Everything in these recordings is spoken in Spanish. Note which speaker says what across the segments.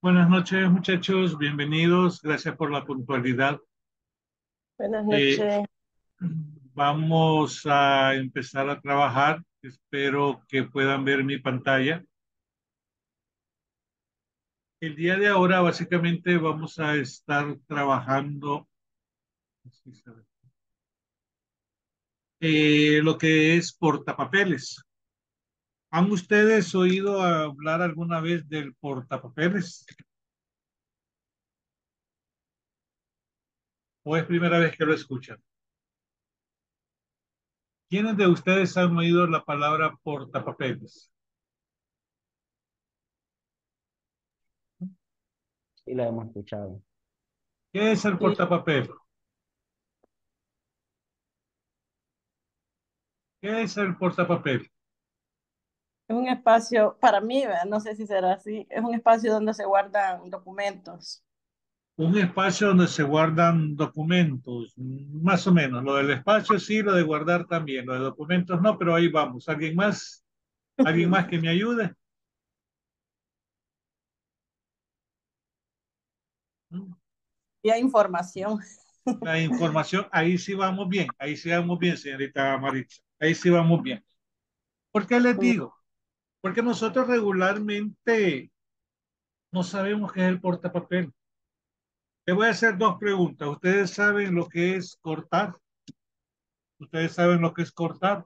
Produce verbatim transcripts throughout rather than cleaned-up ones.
Speaker 1: Buenas noches, muchachos. Bienvenidos. Gracias por la puntualidad.
Speaker 2: Buenas
Speaker 1: Eh,
Speaker 2: noches.
Speaker 1: Vamos a empezar a trabajar. Espero que puedan ver mi pantalla. El día de ahora, básicamente, vamos a estar trabajando eh, lo que es portapapeles. ¿Han ustedes oído hablar alguna vez del portapapeles? ¿O es primera vez que lo escuchan? ¿Quiénes de ustedes han oído la palabra portapapeles?
Speaker 3: Sí, la hemos escuchado.
Speaker 1: ¿Qué es el
Speaker 2: Sí,
Speaker 1: portapapeles? ¿Qué es el portapapeles?
Speaker 2: es un espacio, para mí, ¿verdad? No sé si será así, es un espacio donde se guardan documentos.
Speaker 1: Un espacio donde se guardan documentos, más o menos. Lo del espacio sí, lo de guardar también. Lo de documentos no, pero ahí vamos. ¿Alguien más? ¿Alguien más que me ayude?
Speaker 2: Y hay información.
Speaker 1: La información, ahí sí vamos bien. Ahí sí vamos bien, señorita Maritza. Ahí sí vamos bien. ¿Por qué les digo? Porque nosotros regularmente no sabemos qué es el portapapel. Le voy a hacer dos preguntas. ¿Ustedes saben lo que es cortar? ¿Ustedes saben lo que es cortar?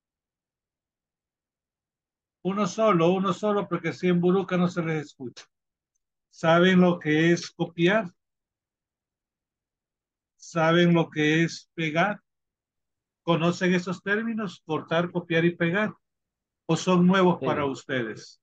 Speaker 1: Uno solo, uno solo, porque si en Buruca no se les escucha. ¿Saben lo que es copiar? ¿Saben lo que es pegar? ¿Conocen esos términos? Cortar, copiar y pegar. ¿O son nuevos para
Speaker 3: Sí,
Speaker 1: ustedes?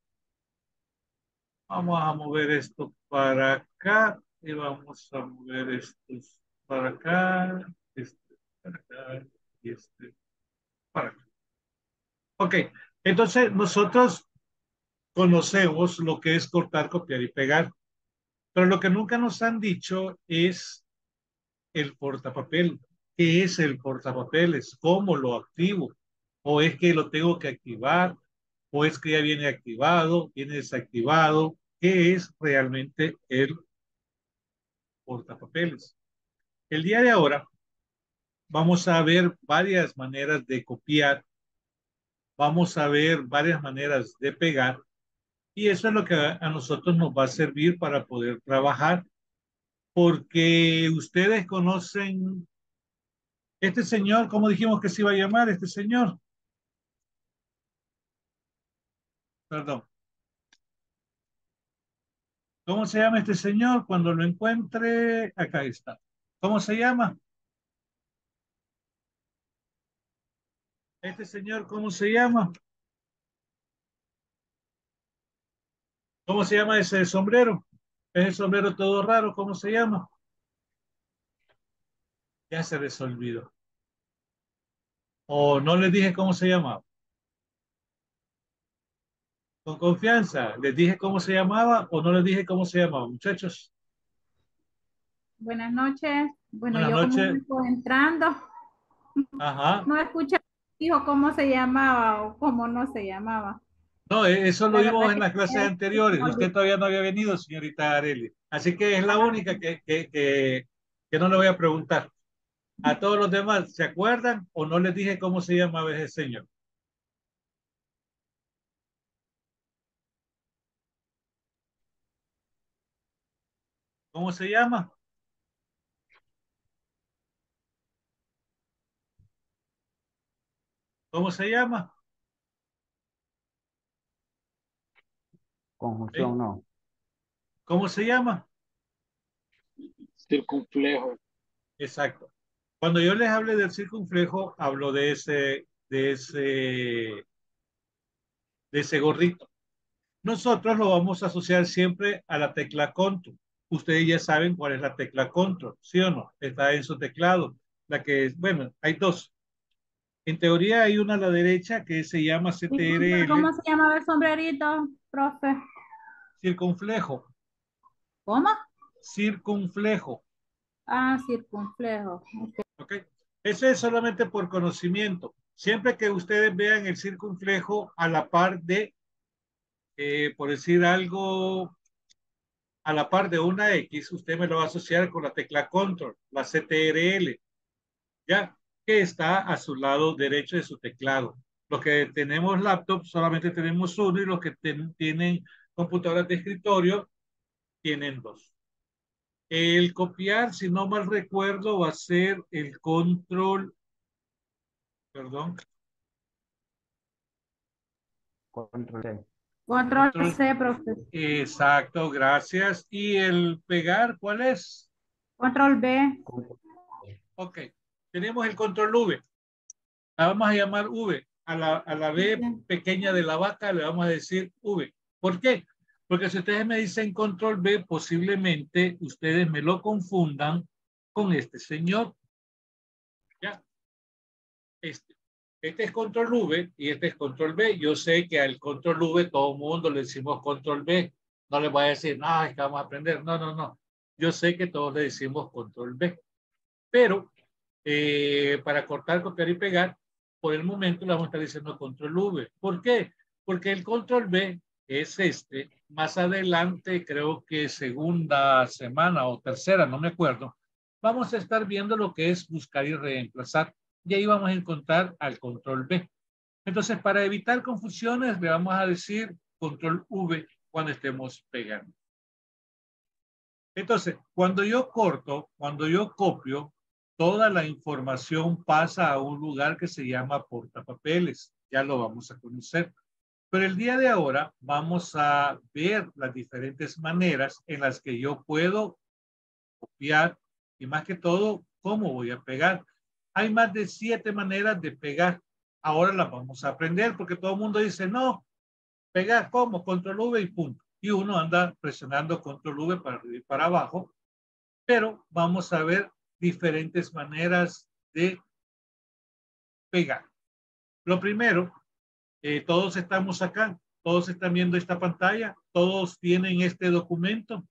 Speaker 1: Vamos a mover esto para acá y vamos a mover estos para acá, este para acá y este para acá. Ok, entonces nosotros conocemos lo que es cortar, copiar y pegar, pero lo que nunca nos han dicho es el portapapel. ¿Qué es el portapapeles? ¿Cómo lo activo? ¿O es que lo tengo que activar? ¿O es que ya viene activado, viene desactivado? ¿Qué es realmente el portapapeles? El día de ahora vamos a ver varias maneras de copiar, vamos a ver varias maneras de pegar y eso es lo que a, a nosotros nos va a servir para poder trabajar porque ustedes conocen este señor, ¿cómo dijimos que se iba a llamar este señor? Perdón. ¿Cómo se llama este señor? Cuando lo encuentre, acá está. ¿Cómo se llama? Este señor, ¿cómo se llama? ¿Cómo se llama ese sombrero? Es el sombrero todo raro, ¿cómo se llama? Ya se les olvidó. O no les dije cómo se llamaba. Con confianza, les dije cómo se llamaba o no les dije cómo se llamaba, muchachos.
Speaker 4: Buenas noches. Bueno,
Speaker 1: Buenas
Speaker 4: yo como
Speaker 1: noches.
Speaker 4: vengo entrando,
Speaker 1: Ajá.
Speaker 4: no escuché, dijo cómo se llamaba o cómo no se llamaba.
Speaker 1: No, e- eso lo
Speaker 4: La
Speaker 1: vimos
Speaker 4: verdad
Speaker 1: en
Speaker 4: que
Speaker 1: las clases
Speaker 4: se
Speaker 1: anteriores.
Speaker 4: me
Speaker 1: Usted
Speaker 4: olvidó.
Speaker 1: todavía no había venido, señorita Areli. Así que es la
Speaker 4: Ah,
Speaker 1: única que, que, que, que no le voy a preguntar. A todos los demás, ¿se acuerdan o no les dije cómo se llamaba ese señor? ¿Cómo se llama? ¿Cómo se llama? ¿Eh?
Speaker 3: conjunción no.
Speaker 1: ¿Cómo se llama?
Speaker 5: Circunflejo.
Speaker 1: Exacto. Cuando yo les hable del circunflejo, hablo de ese, de ese, de ese gorrito. Nosotros lo vamos a asociar siempre a la tecla control. Ustedes ya saben cuál es la tecla control, ¿sí o no? Está en su teclado. La que es, bueno, hay dos. En teoría hay una a la derecha que se llama
Speaker 4: disculpe,
Speaker 1: C T R L,
Speaker 4: ¿cómo se llamaba el sombrerito, profe?
Speaker 1: circunflejo,
Speaker 4: ¿Cómo?
Speaker 1: circunflejo,
Speaker 4: Ah, circunflejo. Ok.
Speaker 1: ¿ok? Eso es solamente por conocimiento. Siempre que ustedes vean el circunflejo a la par de, eh, por decir algo, a la par de una X, usted me lo va a asociar con la tecla Control, la C T R L, ya, que está a su lado derecho de su teclado. Los que tenemos laptop solamente tenemos uno y los que ten, tienen computadoras de escritorio tienen dos. El copiar, si no mal recuerdo, va a ser el control, perdón.
Speaker 3: Control C.
Speaker 4: Control
Speaker 1: Control,
Speaker 4: C, profesor.
Speaker 1: exacto, gracias. ¿Y el pegar, cuál es?
Speaker 4: Control B.
Speaker 1: Ok, tenemos el control V. La vamos a llamar V. A la, a la B pequeña de la vaca le vamos a decir V. ¿Por qué? Porque si ustedes me dicen control B, posiblemente ustedes me lo confundan con este señor. ¿Ya? Este. Este es control V y este es control B. Yo sé que al control V todo el mundo le decimos control B. No les voy a decir, no, es que vamos a aprender. No, no, no. Yo sé que todos le decimos control B. Pero eh, para cortar, copiar y pegar, por el momento le vamos a estar diciendo control V. ¿Por qué? Porque el control B es este. Más adelante, creo que segunda semana o tercera, no me acuerdo, vamos a estar viendo lo que es buscar y reemplazar. Y ahí vamos a encontrar al control B. Entonces, para evitar confusiones, le vamos a decir control V cuando estemos pegando. Entonces, cuando yo corto, cuando yo copio, toda la información pasa a un lugar que se llama portapapeles. Ya lo vamos a conocer. Pero el día de ahora vamos a ver las diferentes maneras en las que yo puedo copiar y más que todo, cómo voy a pegar. Hay más de siete maneras de pegar. Ahora las vamos a aprender porque todo el mundo dice, no, pegar ¿cómo? Control V y punto. Y uno anda presionando control V para arriba y para abajo. Pero vamos a ver diferentes maneras de pegar. Lo primero, eh, todos estamos acá, todos están viendo esta pantalla, todos tienen este documento.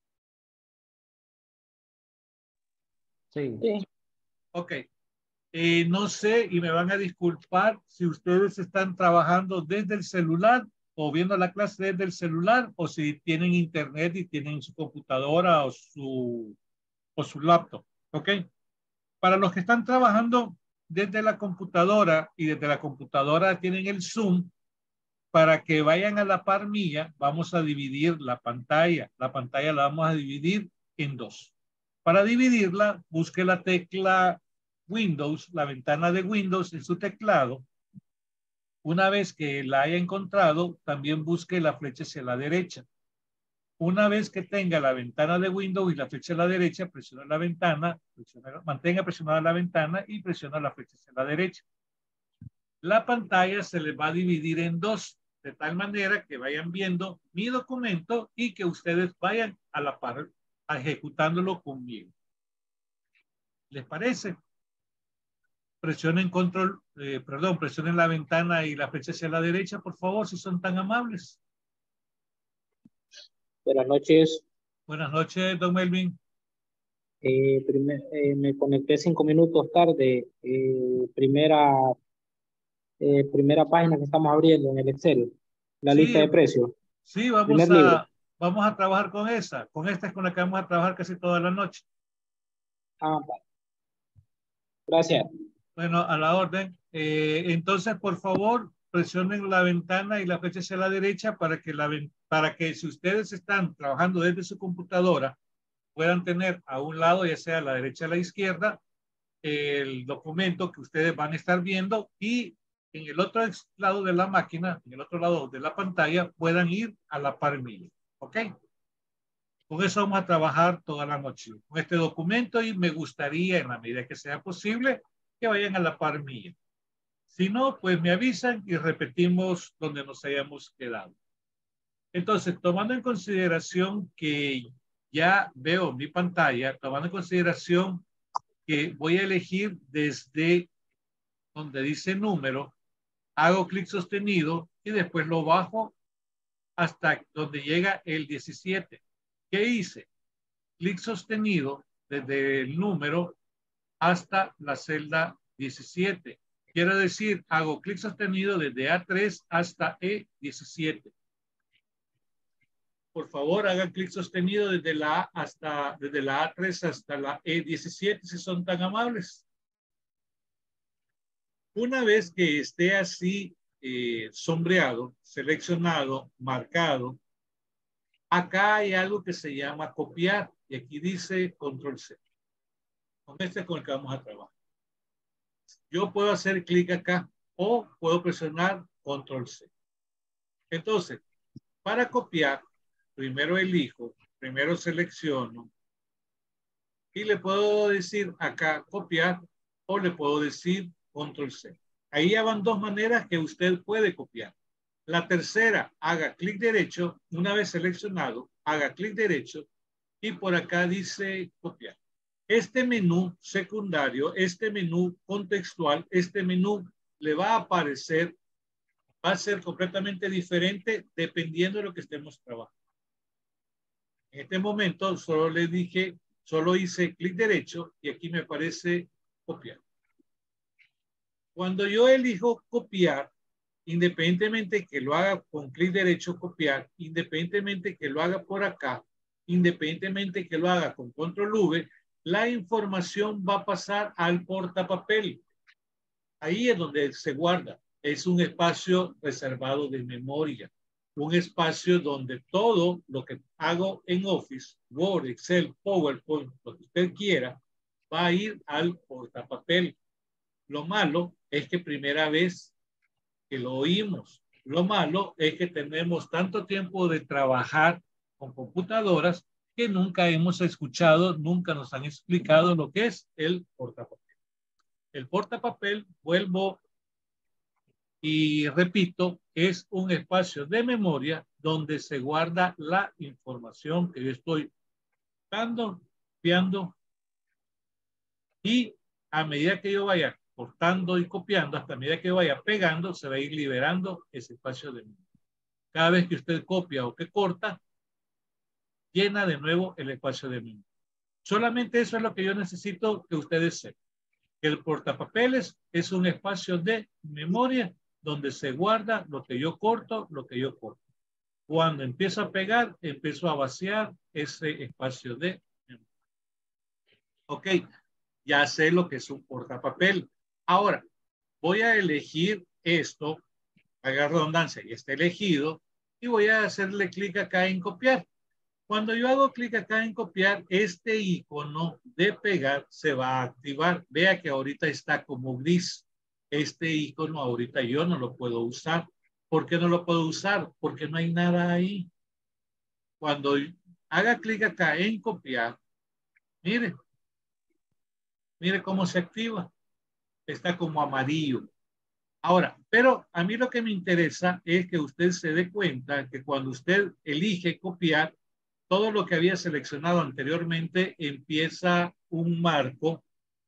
Speaker 3: Sí.
Speaker 2: Sí.
Speaker 1: Ok. Eh, no sé y me van a disculpar si ustedes están trabajando desde el celular o viendo la clase desde el celular o si tienen internet y tienen su computadora o su, o su laptop. Ok. Para los que están trabajando desde la computadora y desde la computadora tienen el Zoom, para que vayan a la par mía, vamos a dividir la pantalla. La pantalla la vamos a dividir en dos. Para dividirla, busque la tecla Windows, la ventana de Windows en su teclado. Una vez que la haya encontrado, también busque la flecha hacia la derecha. Una vez que tenga la ventana de Windows y la flecha a la derecha, presiona la ventana, presiona, mantenga presionada la ventana y presiona la flecha hacia la derecha. La pantalla se les va a dividir en dos, de tal manera que vayan viendo mi documento y que ustedes vayan a la par ejecutándolo conmigo. ¿Les parece? Presionen control, eh, perdón, presionen la ventana y la flecha hacia la derecha, por favor, si son tan amables.
Speaker 5: Buenas noches.
Speaker 1: Buenas noches, don Melvin.
Speaker 5: Eh, primer, eh, me conecté cinco minutos tarde. Eh, primera, eh, primera página que estamos abriendo en el Excel, la
Speaker 1: Sí,
Speaker 5: lista de precios.
Speaker 1: sí, vamos
Speaker 5: Primer libro.
Speaker 1: a, vamos a trabajar con esa. Con esta es con la que vamos a trabajar casi toda la noche.
Speaker 5: Ah, vale. Gracias.
Speaker 1: Bueno, a la orden. Eh, entonces, por favor, presionen la ventana y la flecha hacia la derecha para que, la, para que si ustedes están trabajando desde su computadora, puedan tener a un lado, ya sea a la derecha o a la izquierda, el documento que ustedes van a estar viendo y en el otro lado de la máquina, en el otro lado de la pantalla, puedan ir a la par mía. ¿Ok? Con eso vamos a trabajar toda la noche, con este documento, y me gustaría, en la medida que sea posible, que vayan a la par mía. Si no, pues me avisan y repetimos donde nos hayamos quedado. Entonces, tomando en consideración que ya veo mi pantalla, tomando en consideración que voy a elegir desde donde dice número, hago clic sostenido y después lo bajo hasta donde llega el diecisiete. ¿Qué hice? Clic sostenido desde el número hasta la celda diecisiete. Quiero decir, hago clic sostenido desde A tres hasta E diecisiete. por favor, hagan clic sostenido desde la A hasta, desde la A tres hasta la E diecisiete, si son tan amables. Una vez que esté así eh, sombreado, seleccionado, marcado, acá hay algo que se llama copiar y aquí dice control C. Con este es con el que vamos a trabajar. Yo puedo hacer clic acá o puedo presionar control C. Entonces, para copiar, primero elijo, primero selecciono y le puedo decir acá copiar o le puedo decir control C. Ahí ya van dos maneras que usted puede copiar. La tercera, haga clic derecho, una vez seleccionado, haga clic derecho y por acá dice copiar. Este menú secundario, este menú contextual, este menú le va a aparecer, va a ser completamente diferente dependiendo de lo que estemos trabajando. En este momento solo le dije, solo hice clic derecho y aquí me aparece copiar. Cuando yo elijo copiar, independientemente que lo haga con clic derecho copiar, independientemente que lo haga por acá, independientemente que lo haga con control V, la información va a pasar al portapapel. Ahí es donde se guarda. Es un espacio reservado de memoria. Un espacio donde todo lo que hago en Office, Word, Excel, PowerPoint, lo que usted quiera, va a ir al portapapel. Lo malo es que primera vez que lo oímos. Lo malo es que tenemos tanto tiempo de trabajar con computadoras que nunca hemos escuchado, nunca nos han explicado lo que es el portapapel. El portapapel, vuelvo y repito, es un espacio de memoria donde se guarda la información que yo estoy dando, copiando, y a medida que yo vaya cortando y copiando, hasta medida que vaya pegando, se va a ir liberando ese espacio de memoria. Cada vez que usted copia o que corta, llena de nuevo el espacio de memoria. Solamente eso es lo que yo necesito que ustedes sepan. Que el portapapeles es un espacio de memoria donde se guarda lo que yo corto, lo que yo corto. Cuando empiezo a pegar, empiezo a vaciar ese espacio de memoria. Ok, ya sé lo que es un portapapel. Ahora, voy a elegir esto, haga redundancia, y está elegido, y voy a hacerle clic acá en copiar. Cuando yo hago clic acá en copiar, este icono de pegar se va a activar. Vea que ahorita está como gris. Este icono ahorita yo no lo puedo usar. ¿Por qué no lo puedo usar? Porque no hay nada ahí. Cuando haga clic acá en copiar, mire, mire cómo se activa. Está como amarillo. Ahora, pero a mí lo que me interesa es que usted se dé cuenta que cuando usted elige copiar, todo lo que había seleccionado anteriormente empieza un marco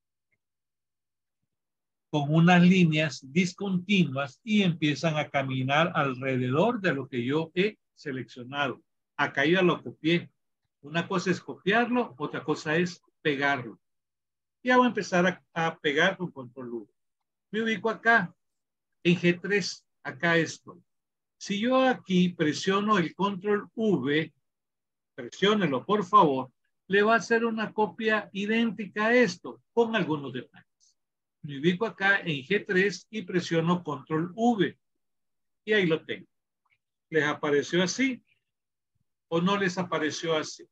Speaker 1: con unas líneas discontinuas y empiezan a caminar alrededor de lo que yo he seleccionado. Acá ya lo copié. Una cosa es copiarlo, otra cosa es pegarlo. Ya voy a empezar a, a pegar con control V. Me ubico acá en G tres, acá estoy. Si yo aquí presiono el control V, presiónelo por favor, le va a hacer una copia idéntica a esto, con algunos detalles. Me ubico acá en G tres y presiono control V. Y ahí lo tengo. ¿Les apareció así? ¿O no les apareció así?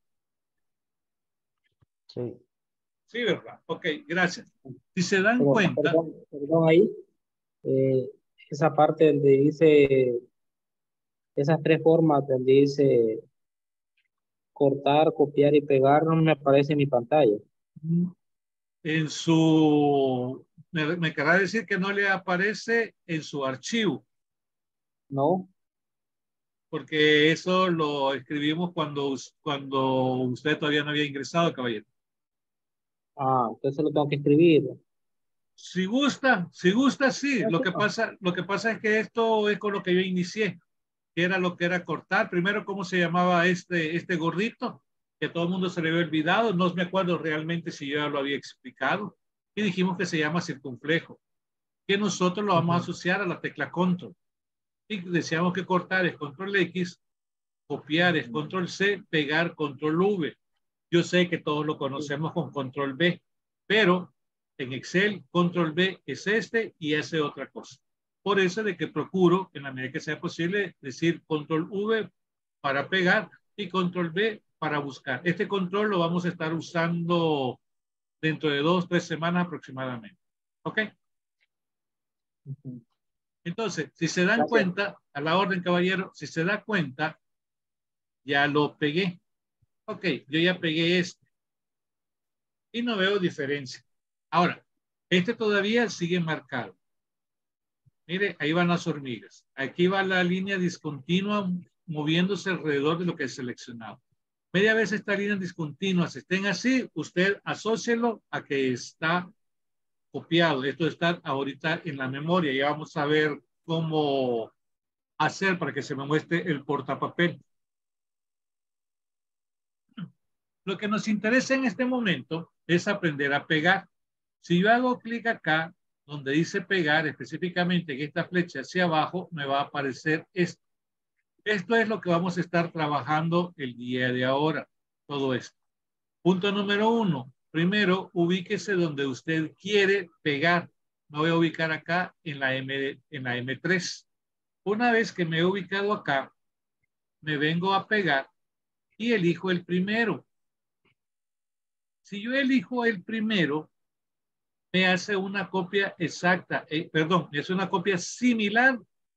Speaker 3: Sí.
Speaker 1: Sí, ¿verdad? Ok, gracias. Si se dan
Speaker 5: Pero,
Speaker 1: cuenta...
Speaker 5: Perdón, perdón ahí. Eh, esa parte donde dice, esas tres formas donde dice cortar, copiar y pegar, no me aparece en mi pantalla.
Speaker 1: En su... Me, me querrá decir que no le aparece en su archivo.
Speaker 5: No.
Speaker 1: Porque eso lo escribimos cuando, cuando usted todavía no había ingresado, caballero.
Speaker 5: Ah, entonces lo tengo que escribir.
Speaker 1: Si gusta, si gusta, sí. Lo que pasa, lo que pasa es que esto es con lo que yo inicié, que era lo que era cortar. Primero, ¿cómo se llamaba este, este gordito? Que todo el mundo se le había olvidado. No me acuerdo realmente si yo ya lo había explicado. Y dijimos que se llama circunflejo, que nosotros lo vamos a asociar a la tecla control. Y decíamos que cortar es control X, Copiar es control C, pegar control V. Yo sé que todos lo conocemos con control B, pero en Excel control B es este y hace otra cosa. Por eso de que procuro, en la medida que sea posible, decir control V para pegar y control B para buscar. Este control lo vamos a estar usando dentro de dos, tres semanas aproximadamente. ¿Ok? Entonces, si se dan
Speaker 5: Gracias.
Speaker 1: cuenta, a la orden, caballero, si se da cuenta, ya lo pegué. Ok, yo ya pegué este. Y no veo diferencia. Ahora, este todavía sigue marcado. Mire, ahí van las hormigas. Aquí va la línea discontinua moviéndose alrededor de lo que es seleccionado. Media vez estas líneas discontinuas estén así, usted asócielo a que está copiado. Esto está ahorita en la memoria. Ya vamos a ver cómo hacer para que se me muestre el portapapel. Lo que nos interesa en este momento es aprender a pegar. Si yo hago clic acá, donde dice pegar, específicamente en esta flecha hacia abajo, me va a aparecer esto. Esto es lo que vamos a estar trabajando el día de ahora. Todo esto. Punto número uno. Primero, ubíquese donde usted quiere pegar. Me voy a ubicar acá en la M, en la M tres. Una vez que me he ubicado acá, me vengo a pegar y elijo el primero. Si yo elijo el primero, me hace una copia exacta, eh, perdón, me hace una copia similar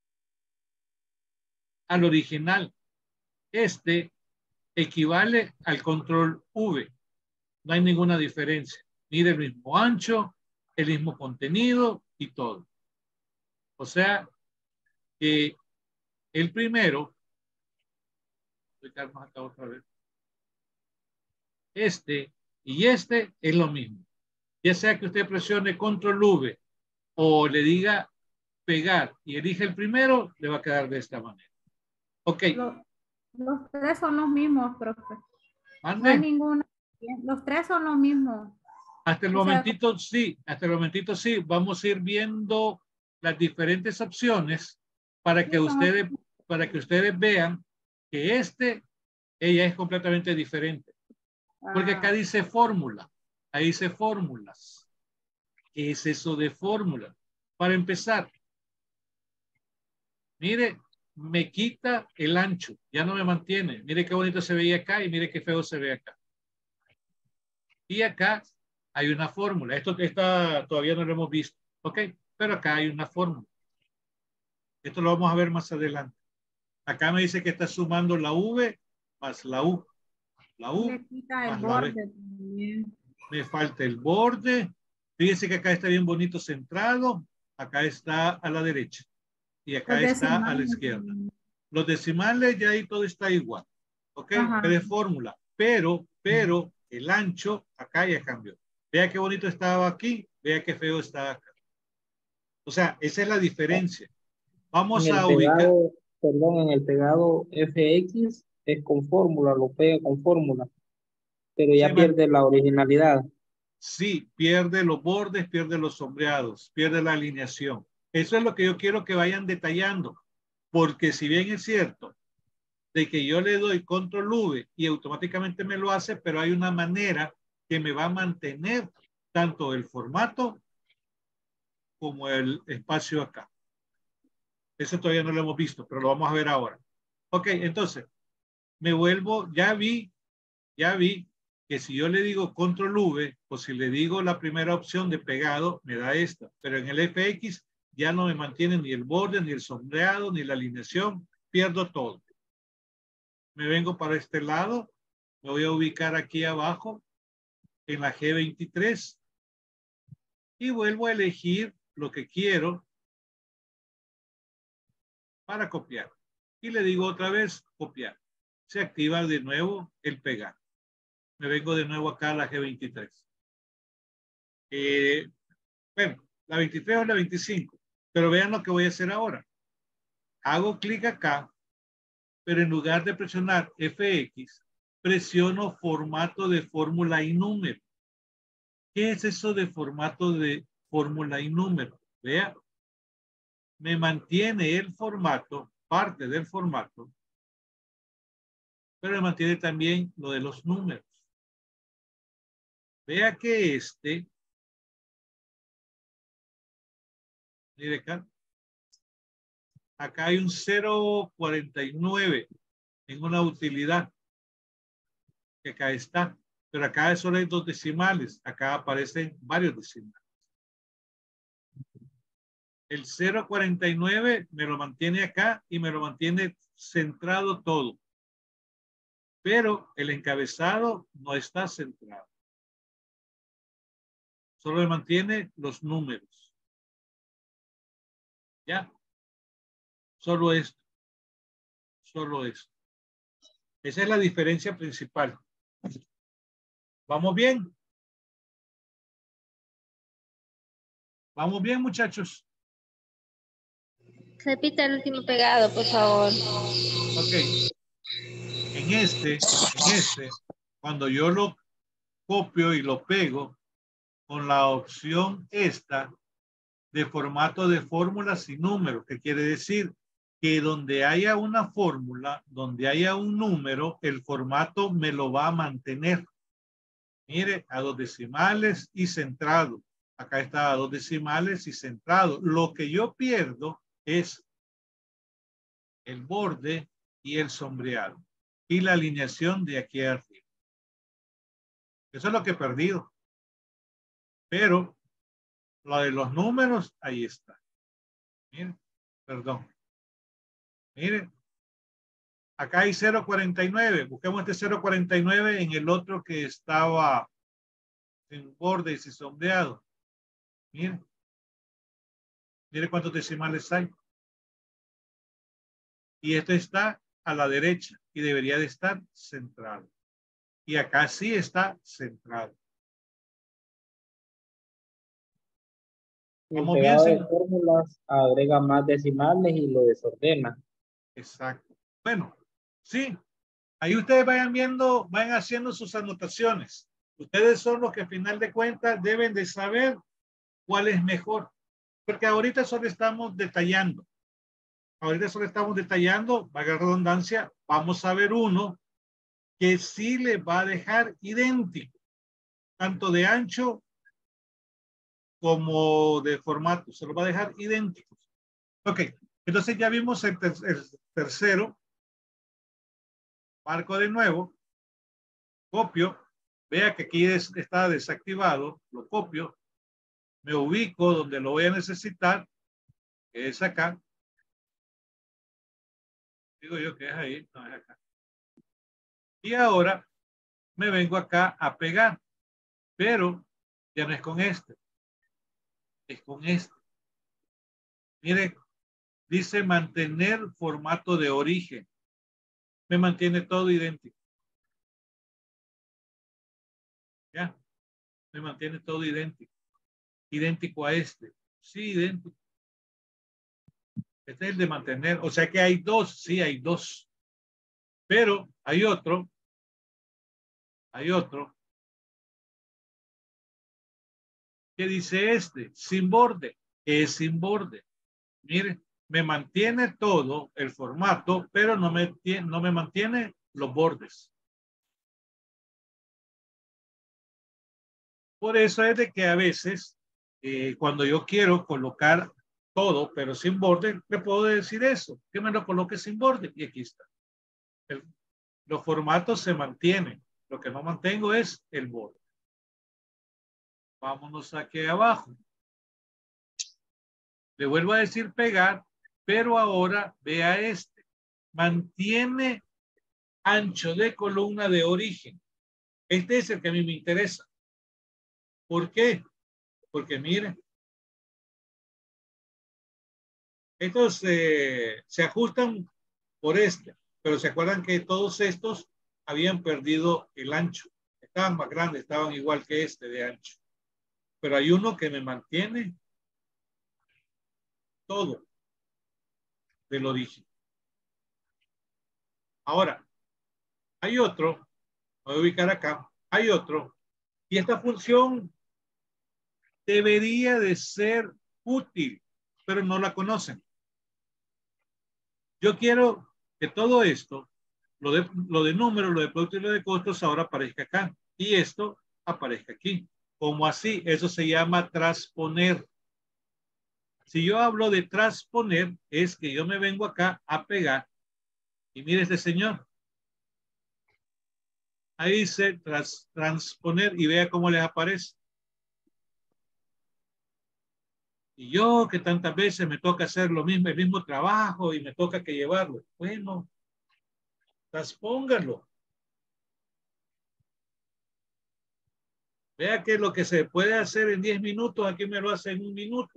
Speaker 1: al original. Este equivale al control V. No hay ninguna diferencia. Mire el mismo ancho, el mismo contenido y todo. O sea, que el primero, explicarnos acá otra vez, este y este es lo mismo. Ya sea que usted presione control V o le diga pegar y elige el primero, le va a quedar de esta manera. Ok.
Speaker 4: Los, los tres son los mismos, profe.
Speaker 1: ¿Mande?
Speaker 4: No hay ninguna. Los tres son los mismos.
Speaker 1: Hasta el
Speaker 4: O sea,
Speaker 1: momentito sí, hasta el momentito sí. Vamos a ir viendo las diferentes opciones para que
Speaker 4: sí, son-
Speaker 1: ustedes, para que ustedes vean que este, ella es completamente diferente. Porque acá
Speaker 4: ah,
Speaker 1: dice fórmula, ahí dice fórmulas. ¿Qué es eso de fórmula? Para empezar, mire, me quita el ancho, ya no me mantiene. Mire qué bonito se veía acá y mire qué feo se ve acá. Y acá hay una fórmula. Esto esta, todavía no lo hemos visto, ¿ok? Pero acá hay una fórmula. Esto lo vamos a ver más adelante. Acá me dice que está sumando la V más la U. La U
Speaker 4: le quita el
Speaker 1: más la B.
Speaker 4: borde también.
Speaker 1: Me falta el borde. Fíjense que acá está bien bonito centrado. Acá está a la derecha. Y acá
Speaker 4: Los
Speaker 1: está a la
Speaker 4: decimales
Speaker 1: izquierda.
Speaker 4: también.
Speaker 1: Los decimales ya ahí todo está igual. ¿Ok?
Speaker 4: Ajá.
Speaker 1: Es fórmula. Pero, pero el ancho acá ya cambió. Vea qué bonito estaba aquí. Vea qué feo está acá. O sea, esa es la diferencia. Vamos
Speaker 5: En el
Speaker 1: a ubicar.
Speaker 5: pegado, perdón, en el pegado F X es con fórmula, lo pega con fórmula, pero ya
Speaker 1: Se man-
Speaker 5: pierde la originalidad.
Speaker 1: Sí, pierde los bordes, pierde los sombreados, pierde la alineación. Eso es lo que yo quiero que vayan detallando. Porque si bien es cierto de que yo le doy control V y automáticamente me lo hace, pero hay una manera que me va a mantener tanto el formato como el espacio acá. Eso todavía no lo hemos visto, pero lo vamos a ver ahora. Ok, entonces, me vuelvo, ya vi, ya vi que si yo le digo control V, o si le digo la primera opción de pegado, me da esta. Pero en el F X ya no me mantiene ni el borde, ni el sombreado, ni la alineación. Pierdo todo. Me vengo para este lado. Me voy a ubicar aquí abajo en la G veintitrés y vuelvo a elegir lo que quiero para copiar. Y le digo otra vez copiar. Se activa de nuevo el pegar. Me vengo de nuevo acá a la G veintitrés. Eh, bueno, la veintitrés o la veinticinco. Pero vean lo que voy a hacer ahora. Hago clic acá, pero en lugar de presionar F X, presiono formato de fórmula y número. ¿Qué es eso de formato de fórmula y número? Vea, me mantiene el formato, parte del formato, pero me mantiene también lo de los números. Vea que este, mire acá, acá hay un cero cuarenta y nueve en una utilidad, que acá está, pero acá solo hay dos decimales, acá aparecen varios decimales. El cero cuarenta y nueve me lo mantiene acá y me lo mantiene centrado todo, pero el encabezado no está centrado. Solo me mantiene los números. ¿Ya? Solo esto. Solo esto. Esa es la diferencia principal. ¿Vamos bien? ¿Vamos bien, muchachos?
Speaker 6: Repita el último pegado, por favor.
Speaker 1: Ok. En este, en este, cuando yo lo copio y lo pego con la opción esta de formato de fórmulas y números, que quiere decir que donde haya una fórmula, donde haya un número, el formato me lo va a mantener. Mire, a dos decimales y centrado. Acá está a dos decimales y centrado. Lo que yo pierdo es el borde y el sombreado y la alineación de aquí arriba. Eso es lo que he perdido. Pero lo de los números, ahí está. Mire, perdón. Mire, acá hay cero cuarenta y nueve. Busquemos este cero cuarenta y nueve en el otro que estaba sin borde y sin sombreado. Mire. Mire cuántos decimales hay. Y esto está a la derecha y debería de estar centrado. Y acá sí está centrado.
Speaker 5: El
Speaker 1: ¿Vamos bien,
Speaker 5: pegado de
Speaker 1: señor?
Speaker 5: fórmulas agrega más decimales y lo desordena.
Speaker 1: Exacto. Bueno, sí. Ahí ustedes vayan viendo, vayan haciendo sus anotaciones. Ustedes son los que al final de cuentas deben de saber cuál es mejor. Porque ahorita solo estamos detallando. Ahorita solo estamos detallando, valga la redundancia, vamos a ver uno que sí le va a dejar idéntico, tanto de ancho como de formato, se lo va a dejar idénticos. Ok, entonces ya vimos el, ter el tercero, marco de nuevo, copio, vea que aquí es, está desactivado, lo copio, me ubico donde lo voy a necesitar, que es acá, digo yo que es ahí, no es acá. Y ahora me vengo acá a pegar, pero ya no es con este, es con este. Mire, dice mantener formato de origen. Me mantiene todo idéntico. ¿Ya? Me mantiene todo idéntico. Idéntico a este. Sí, idéntico. Este es el de mantener. O sea que hay dos. Sí, hay dos. Pero hay otro. Hay otro. ¿Qué dice este? Sin borde. Es sin borde. Mire, me mantiene todo el formato, pero no me, no me mantiene los bordes. Por eso es de que a veces, eh, cuando yo quiero colocar todo, pero sin borde, le puedo decir eso, que me lo coloque sin borde. Y aquí está. El, los formatos se mantienen. Lo que no mantengo es el borde. Vámonos aquí abajo. Le vuelvo a decir pegar, pero ahora vea este. Mantiene ancho de columna de origen. Este es el que a mí me interesa. ¿Por qué? Porque miren, estos eh, se ajustan por este, pero se acuerdan que todos estos habían perdido el ancho. Estaban más grandes, estaban igual que este de ancho. Pero hay uno que me mantiene todo del origen. Ahora, hay otro, voy a ubicar acá, hay otro, y esta función debería de ser útil, pero no la conocen. Yo quiero que todo esto lo de, lo de número, lo de producto y lo de costos ahora aparezca acá. Y esto aparezca aquí. ¿Cómo así? Eso se llama transponer. Si yo hablo de transponer, es que yo me vengo acá a pegar. Y mire este señor. Ahí dice trans, transponer y vea cómo les aparece. Y yo que tantas veces me toca hacer lo mismo, el mismo trabajo y me toca que llevarlo. Bueno, transpóngalo. Vea que lo que se puede hacer en diez minutos, aquí me lo hace en un minuto.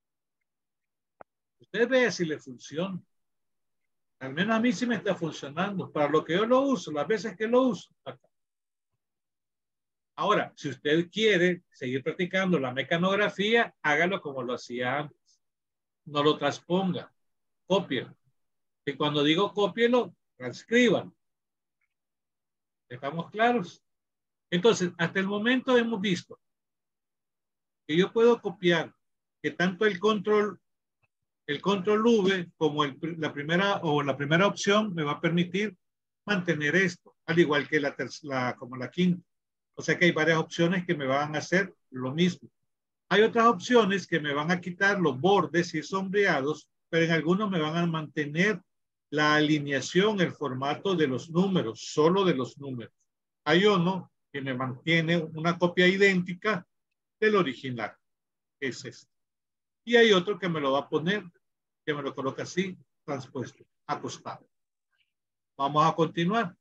Speaker 1: Usted vea si le funciona. Al menos a mí sí me está funcionando. Para lo que yo lo uso, las veces que lo uso. Acá. Ahora, si usted quiere seguir practicando la mecanografía, hágalo como lo hacía antes. No lo transponga. Cópielo. Y cuando digo cópielo, transcriban. ¿Estamos claros? Entonces, hasta el momento hemos visto que yo puedo copiar que tanto el control, el control V como el, la primera o la primera opción me va a permitir mantener esto, al igual que la, la como la quinta. O sea que hay varias opciones que me van a hacer lo mismo. Hay otras opciones que me van a quitar los bordes y sombreados, pero en algunos me van a mantener la alineación, el formato de los números, solo de los números. Hay uno que me mantiene una copia idéntica del original, que es este. Y hay otro que me lo va a poner, que me lo coloca así, transpuesto, acostado. Vamos a continuar.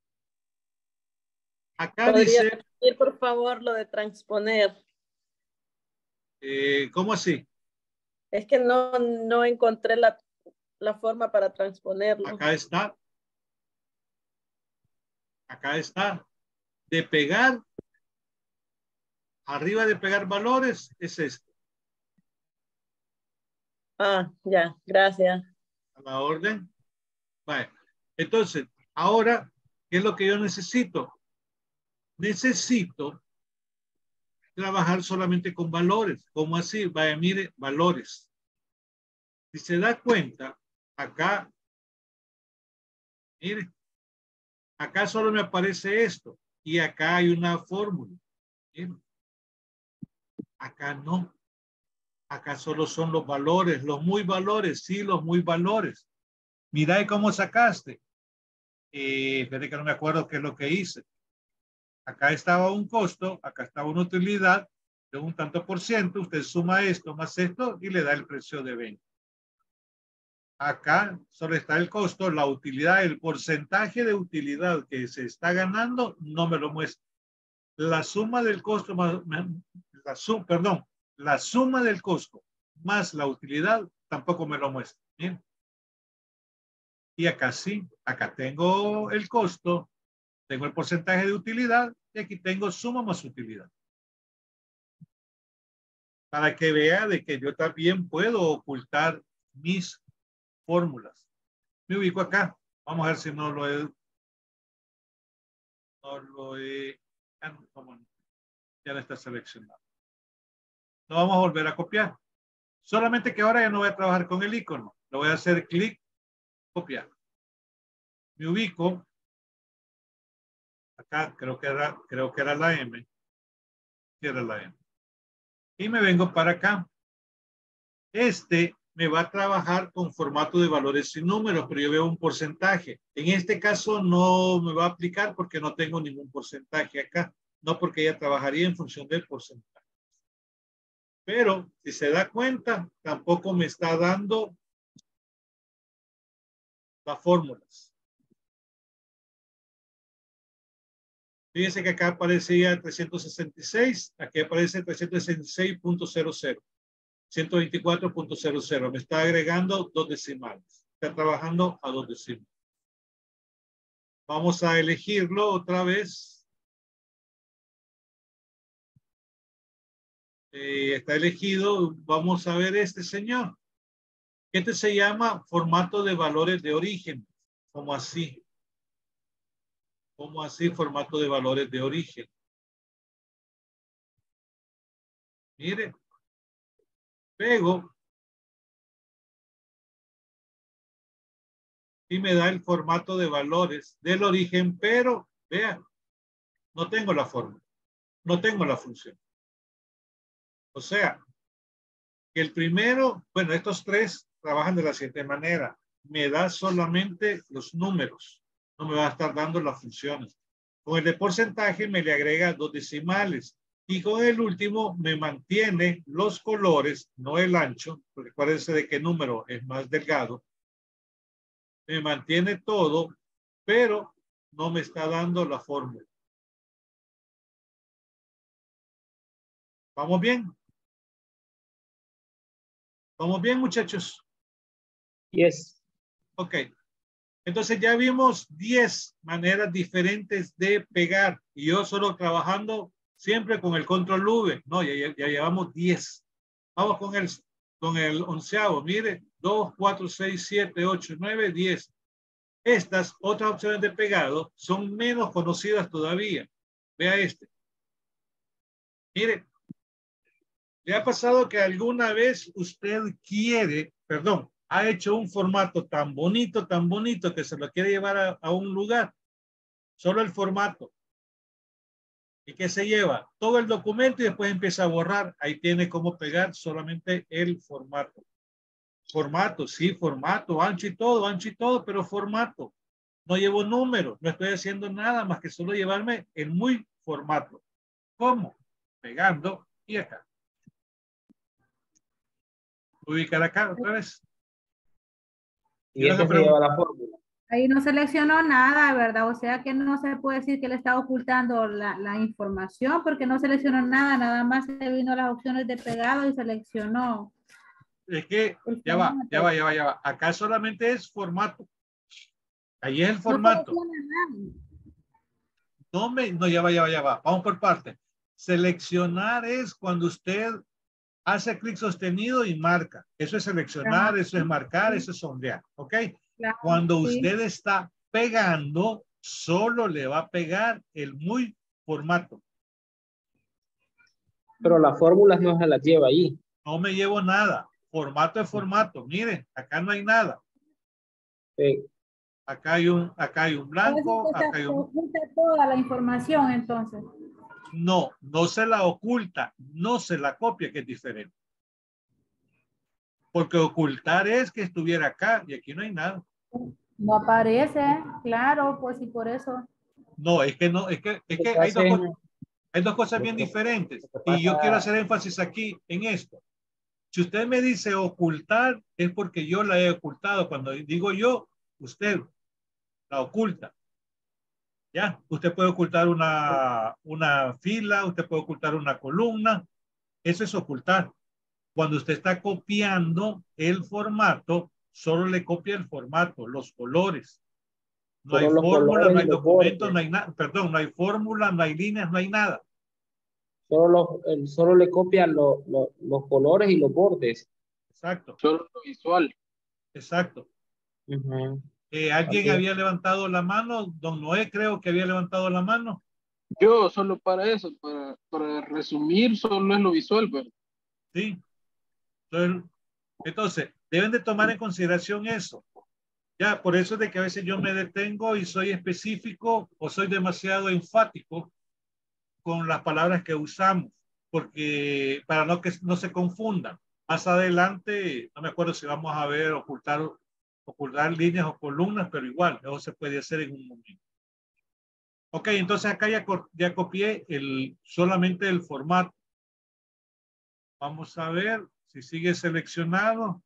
Speaker 1: Acá
Speaker 2: ¿Podría
Speaker 1: dice...
Speaker 2: repetir, por favor, lo de transponer?
Speaker 1: Eh, ¿Cómo así?
Speaker 2: Es que no, no encontré la, la forma para transponerlo.
Speaker 1: Acá está. Acá está. De pegar, arriba de pegar valores, es esto.
Speaker 2: Ah, ya, gracias.
Speaker 1: A la orden. Vale. Entonces, ahora, ¿qué es lo que yo necesito? Necesito trabajar solamente con valores. ¿Cómo así? Vaya, mire, valores. Si se da cuenta, acá, mire, acá solo me aparece esto. Y acá hay una fórmula. Mire. Acá no. Acá solo son los valores, los muy valores, sí, los muy valores. Mira cómo sacaste. Eh, espérate que no me acuerdo qué es lo que hice. Acá estaba un costo, acá estaba una utilidad de un tanto por ciento. Usted suma esto más esto y le da el precio de venta. Acá solo está el costo, la utilidad, el porcentaje de utilidad que se está ganando no me lo muestra. La suma del costo más, la suma, perdón, la suma del costo más la utilidad tampoco me lo muestra. ¿Bien? Y acá sí, acá tengo el costo, tengo el porcentaje de utilidad y aquí tengo suma más utilidad. Para que vea de que yo también puedo ocultar mis fórmulas. Me ubico acá. Vamos a ver si no lo he. No lo he. Ya no está seleccionado. Lo vamos a volver a copiar. Solamente que ahora ya no voy a trabajar con el icono. Lo voy a hacer clic, copiar. Me ubico. Acá creo que era, creo que era la M. Sí, era la M. Y me vengo para acá. Este me va a trabajar con formato de valores y números, pero yo veo un porcentaje. En este caso no me va a aplicar porque no tengo ningún porcentaje acá. No porque ella trabajaría en función del porcentaje. Pero si se da cuenta, tampoco me está dando las fórmulas. Fíjense que acá aparecía trescientos sesenta y seis, aquí aparece trescientos sesenta y seis punto cero cero. ciento veinticuatro punto cero cero. Me está agregando dos decimales. Está trabajando a dos decimales. Vamos a elegirlo otra vez. Eh, está elegido. Vamos a ver este señor. Este se llama formato de valores de origen. ¿Cómo así? ¿Cómo así formato de valores de origen? Mire. Pego. y me da el formato de valores del origen, pero vean, no tengo la forma, no tengo la función. O sea, que el primero, bueno, estos tres trabajan de la siguiente manera. Me da solamente los números, no me va a estar dando las funciones. Con el de porcentaje me le agrega dos decimales. Y con el último me mantiene los colores, no el ancho, porque acuérdense de qué número es más delgado. Me mantiene todo, pero no me está dando la fórmula. ¿Vamos bien? ¿Vamos bien, muchachos?
Speaker 5: Yes.
Speaker 1: Ok. Entonces ya vimos diez maneras diferentes de pegar. Y yo solo trabajando siempre con el control V. No, ya, ya, ya llevamos diez. Vamos con el, con el onceavo. Mire, dos, cuatro, seis, siete, ocho, nueve, diez. Estas otras opciones de pegado son menos conocidas todavía. Vea este. Mire, ¿le ha pasado que alguna vez usted quiere, perdón, ha hecho un formato tan bonito, tan bonito que se lo quiere llevar a, a un lugar? Solo el formato. ¿Y qué se lleva? Todo el documento y después empieza a borrar. Ahí tiene cómo pegar solamente el formato. Formato, sí, formato, ancho y todo, ancho y todo, pero formato. No llevo números, no estoy haciendo nada más que solo llevarme el muy formato. ¿Cómo? Pegando y acá. Ubicar acá otra vez.
Speaker 5: Y este se lleva la fórmula.
Speaker 4: Ahí no seleccionó nada, ¿verdad? O sea que no se puede decir que le está ocultando la, la información porque no seleccionó nada, nada más se vino las opciones de pegado y seleccionó.
Speaker 1: Es que ya va, ya va, ya va, ya va. Acá solamente es formato. Ahí es el formato.
Speaker 4: No selecciona nada.
Speaker 1: No me, no, ya va, ya va, ya va. Vamos por parte. Seleccionar es cuando usted hace clic sostenido y marca. Eso es seleccionar,
Speaker 4: Ajá.
Speaker 1: eso es marcar, eso es sombrear. ¿Ok?
Speaker 4: Claro,
Speaker 1: Cuando
Speaker 4: sí.
Speaker 1: usted está pegando, solo le va a pegar el muy formato.
Speaker 5: Pero las fórmulas no se las lleva ahí.
Speaker 1: No me llevo nada. Formato es formato. Miren, acá no hay nada.
Speaker 5: Sí.
Speaker 1: Acá hay un, acá hay un blanco, acá hay un...
Speaker 4: Oculta toda la información entonces.
Speaker 1: No, no se la oculta, no se la copia, que es diferente. Porque ocultar es que estuviera acá y aquí no hay nada.
Speaker 4: No aparece, claro, pues y por eso.
Speaker 1: No, es que no, es que, es que hay dos, cosas, hay dos cosas bien diferentes. Y yo quiero hacer énfasis aquí en esto. Si usted me dice ocultar, es porque yo la he ocultado. Cuando digo yo, usted la oculta. Ya, usted puede ocultar una, una fila, usted puede ocultar una columna. Eso es ocultar. Cuando usted está copiando el formato, solo le copia el formato, los colores. No hay fórmula, no hay documentos, no hay nada. Perdón, no hay fórmula, no hay líneas, no hay nada.
Speaker 5: Solo, los, el, solo le copia lo, lo, los colores y los bordes.
Speaker 1: Exacto.
Speaker 7: Solo lo visual.
Speaker 1: Exacto.
Speaker 5: Uh-huh.
Speaker 1: Eh, ¿Alguien
Speaker 5: Okay.
Speaker 1: había levantado la mano? Don Noé creo que había levantado la mano.
Speaker 7: Yo solo para eso, para, para resumir, solo es lo visual, pero.
Speaker 1: Sí. Entonces, entonces, deben de tomar en consideración eso. Ya, por eso es de que a veces yo me detengo y soy específico o soy demasiado enfático con las palabras que usamos, porque para no que no se confundan. Más adelante, no me acuerdo si vamos a ver ocultar, ocultar líneas o columnas, pero igual, eso se puede hacer en un momento. Ok, entonces acá ya, ya copié el, solamente el formato. Vamos a ver si sigue seleccionado.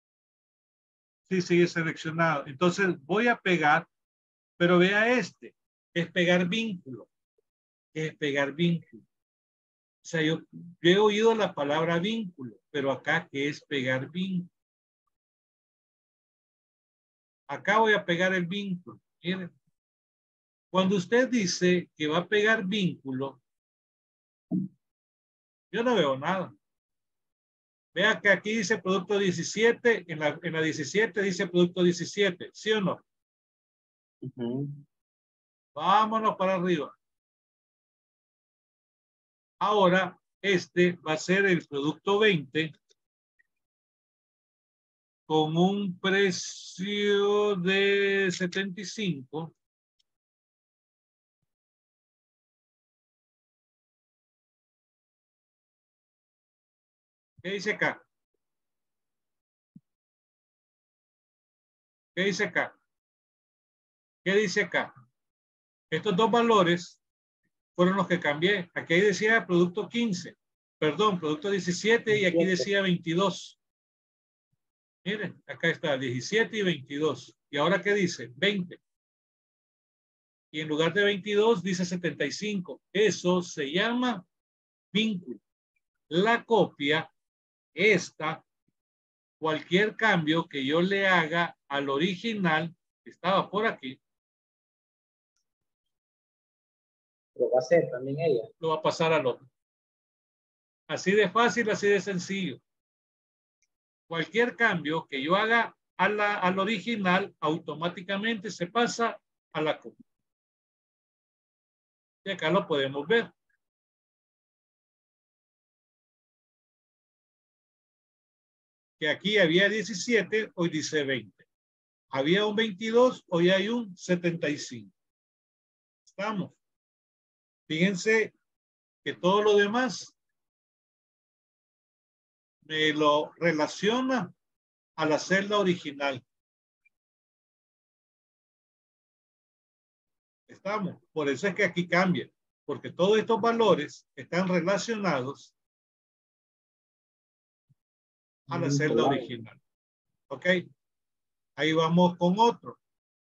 Speaker 1: Sí, sigue seleccionado. Entonces voy a pegar, pero vea este, es pegar vínculo. Es pegar vínculo. O sea, yo, yo he oído la palabra vínculo, pero acá, ¿qué es pegar vínculo? Acá voy a pegar el vínculo. Miren. Cuando usted dice que va a pegar vínculo, yo no veo nada. Vea que aquí dice producto diecisiete, en la, en la diecisiete dice producto diecisiete, ¿sí o no?
Speaker 5: Uh-huh.
Speaker 1: Vámonos para arriba. Ahora, este va a ser el producto veinte. con un precio de setenta y cinco. ¿Qué dice acá? ¿Qué dice acá? ¿Qué dice acá? Estos dos valores fueron los que cambié. Aquí decía producto quince, perdón, producto diecisiete y aquí decía veintidós. Miren, acá está diecisiete y veintidós. ¿Y ahora qué dice? veinte. Y en lugar de veintidós dice setenta y cinco. Eso se llama vínculo. La copia, esta, cualquier cambio que yo le haga al original que estaba por aquí,
Speaker 5: Lo va a hacer también ella.
Speaker 1: lo va a pasar al otro. Así de fácil, así de sencillo. Cualquier cambio que yo haga a la, al original, automáticamente se pasa a la copia. Y acá lo podemos ver. Que aquí había diecisiete, hoy dice veinte. Había un veintidós, hoy hay un setenta y cinco. Estamos. Fíjense que todo lo demás me lo relaciona a la celda original. Estamos. Por eso es que aquí cambia, porque todos estos valores están relacionados a la celda original. ¿Ok? Ahí vamos con otro.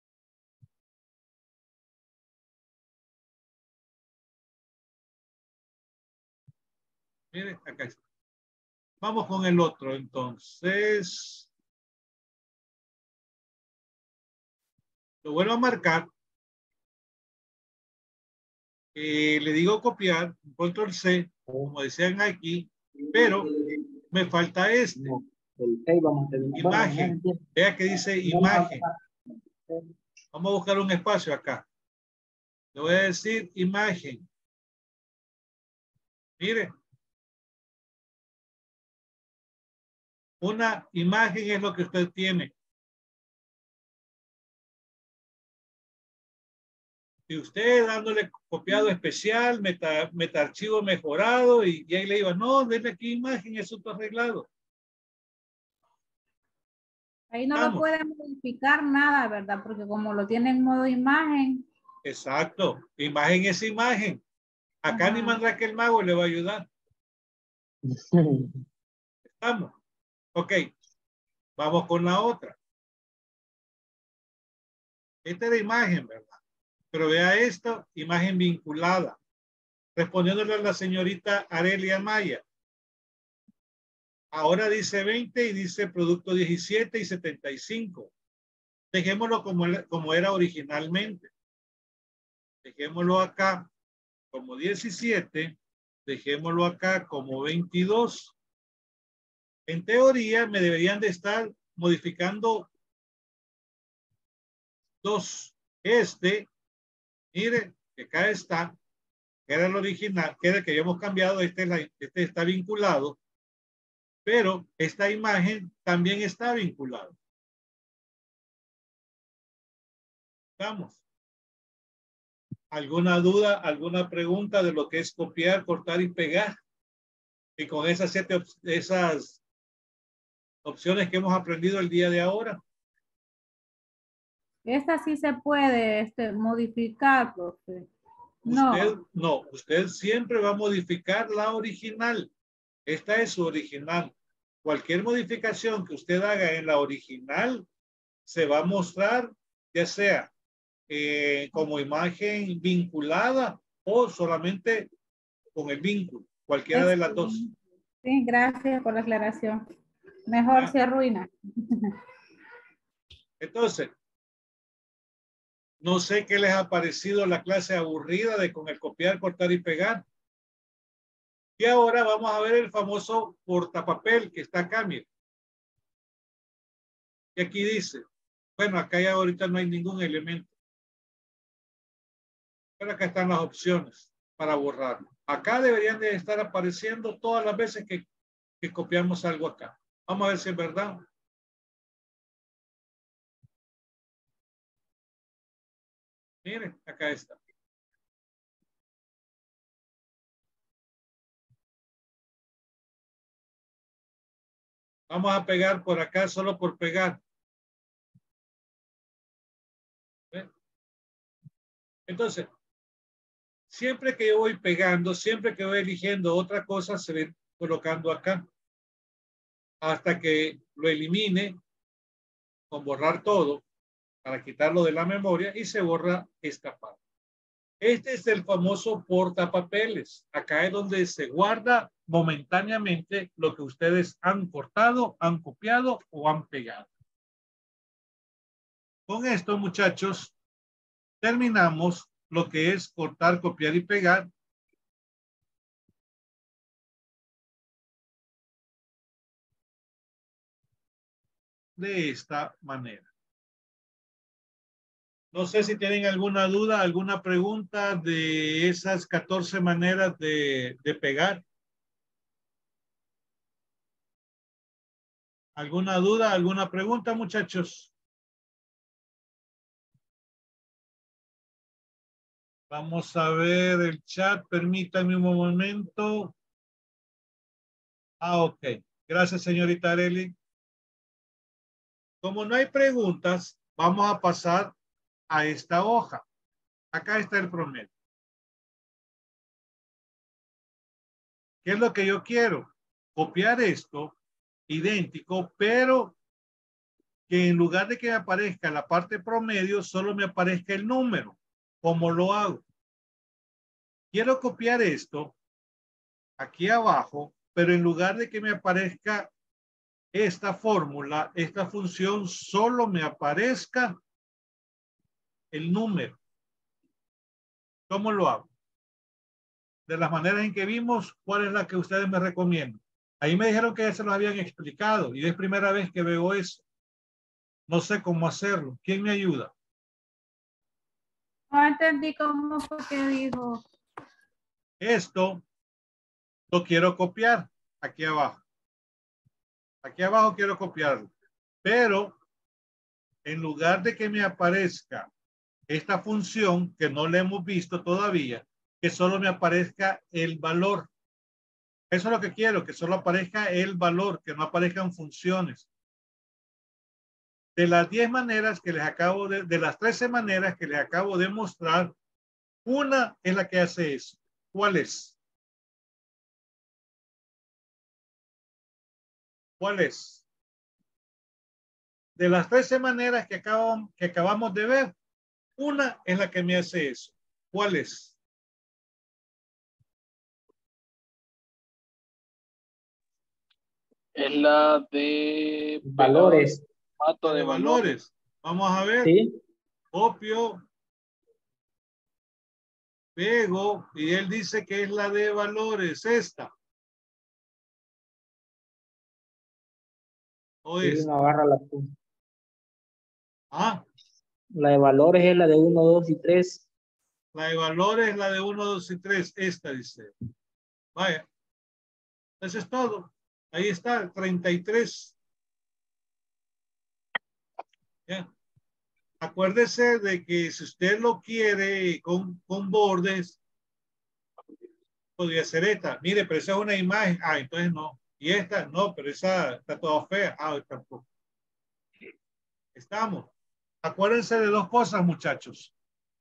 Speaker 1: Miren, acá está. Vamos con el otro, entonces. Lo vuelvo a marcar. Eh, le digo copiar, control C, como decían aquí, pero me falta este. Imagen. Vea que dice imagen. Vamos a buscar un espacio acá. Le voy a decir imagen. Mire. Una imagen es lo que usted tiene. Y usted dándole copiado especial, meta, meta archivo mejorado y, y ahí le iba, no, denle aquí imagen, eso está arreglado.
Speaker 4: Ahí no
Speaker 1: Vamos.
Speaker 4: lo pueden modificar nada, ¿verdad? Porque como lo tiene en modo imagen.
Speaker 1: Exacto. Imagen es imagen. Acá
Speaker 4: Ajá.
Speaker 1: ni mandrá que el mago le va a ayudar. Estamos. Ok. Vamos con la otra. Esta es la imagen, ¿verdad? Pero vea esto, imagen vinculada. Respondiéndole a la señorita Arelia Maya. Ahora dice veinte y dice producto diecisiete y setenta y cinco. Dejémoslo como, como era originalmente. Dejémoslo acá como diecisiete. Dejémoslo acá como veintidós. En teoría me deberían de estar modificando dos. Este, mire, que acá está, que era el original, que era el que habíamos cambiado, este, la, este está vinculado, pero esta imagen también está vinculada. ¿Estamos? ¿Alguna duda, alguna pregunta de lo que es copiar, cortar y pegar? Y con esas siete op esas opciones que hemos aprendido el día de ahora.
Speaker 4: Esta sí se puede este, modificar, profe. No.
Speaker 1: Usted, no, usted siempre va a modificar la original. Esta es su original. Cualquier modificación que usted haga en la original se va a mostrar, ya sea eh, como imagen vinculada o solamente con el vínculo, cualquiera de las dos.
Speaker 4: Sí, gracias por la aclaración. Mejor
Speaker 1: ¿Ya?
Speaker 4: se arruina.
Speaker 1: Entonces, no sé qué les ha parecido la clase aburrida de con el copiar, cortar y pegar. Y ahora vamos a ver el famoso portapapel que está acá, mire. Y aquí dice, bueno, acá ya ahorita no hay ningún elemento. Pero acá están las opciones para borrarlo. Acá deberían de estar apareciendo todas las veces que, que copiamos algo acá. Vamos a ver si es verdad. Miren, acá está. Vamos a pegar por acá solo por pegar. ¿Ven? Entonces, siempre que yo voy pegando, siempre que voy eligiendo otra cosa, se ve colocando acá. Hasta que lo elimine con borrar todo para quitarlo de la memoria y se borra esta parte. Este es el famoso portapapeles. Acá es donde se guarda momentáneamente lo que ustedes han cortado, han copiado o han pegado. Con esto, muchachos, terminamos lo que es cortar, copiar y pegar. De esta manera. No sé si tienen alguna duda, alguna pregunta de esas catorce maneras de, de pegar. ¿Alguna duda, alguna pregunta, muchachos? Vamos a ver el chat. Permítanme un momento. Ah, ok. Gracias, señorita Arely. Como no hay preguntas, vamos a pasar a esta hoja. Acá está el promedio. ¿Qué es lo que yo quiero? Copiar esto idéntico, pero que en lugar de que me aparezca la parte promedio, solo me aparezca el número. ¿Cómo lo hago? Quiero copiar esto aquí abajo, pero en lugar de que me aparezca esta fórmula, esta función, solo me aparezca el número. ¿Cómo lo hago? De las maneras en que vimos, ¿cuál es la que ustedes me recomiendan? Ahí me dijeron que ya se los habían explicado y es primera vez que veo eso. No sé cómo hacerlo. ¿Quién me ayuda?
Speaker 4: No entendí cómo fue que dijo.
Speaker 1: Esto lo quiero copiar aquí abajo. Aquí abajo quiero copiarlo. Pero en lugar de que me aparezca esta función que no la hemos visto todavía, que solo me aparezca el valor. Eso es lo que quiero, que solo aparezca el valor, que no aparezcan funciones. De las diez maneras que les acabo de, de las trece maneras que les acabo de mostrar, una es la que hace eso. ¿Cuál es? ¿Cuál es? De las trece maneras que, acabo, que acabamos de ver, una es la que me hace eso. ¿Cuál es?
Speaker 7: Es la de
Speaker 5: Valores.
Speaker 7: Mato
Speaker 1: La
Speaker 7: de
Speaker 1: de
Speaker 7: valores.
Speaker 1: valores. Vamos a ver.
Speaker 5: Sí.
Speaker 1: Copio. Pego. Y él dice que es la de valores. Esta. ¿O
Speaker 5: Sí,
Speaker 1: esta?
Speaker 5: no agarra la punta.
Speaker 1: Ah.
Speaker 5: La de valores es la de uno, dos y tres.
Speaker 1: La de valores es la de uno, dos y tres. Esta dice. Vaya. Eso es todo. Ahí está, treinta y tres. Ya. Acuérdese de que si usted lo quiere con, con bordes, podría ser esta. Mire, pero esa es una imagen. Ah, entonces no. Y esta, no, pero esa está toda fea. Ah, tampoco. Estamos. Acuérdense de dos cosas, muchachos.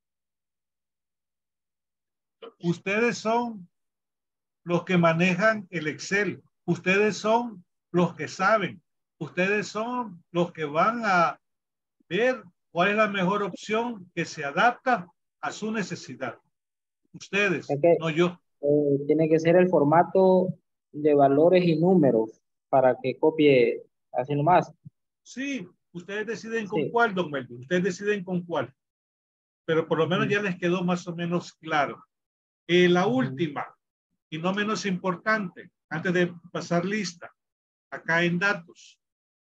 Speaker 1: Ustedes son los que manejan el Excel. Ustedes son los que saben. Ustedes son los que van a ver cuál es la mejor opción que se adapta a su necesidad. Ustedes,
Speaker 5: Es que,
Speaker 1: no yo.
Speaker 5: eh, tiene que ser el formato de valores y números para que copie así nomás.
Speaker 1: Sí, ustedes deciden con
Speaker 5: Sí.
Speaker 1: cuál, don Melvin. Ustedes deciden con cuál. Pero por lo menos ya les quedó más o menos claro. Eh, la última, y no menos importante, antes de pasar lista, acá en datos.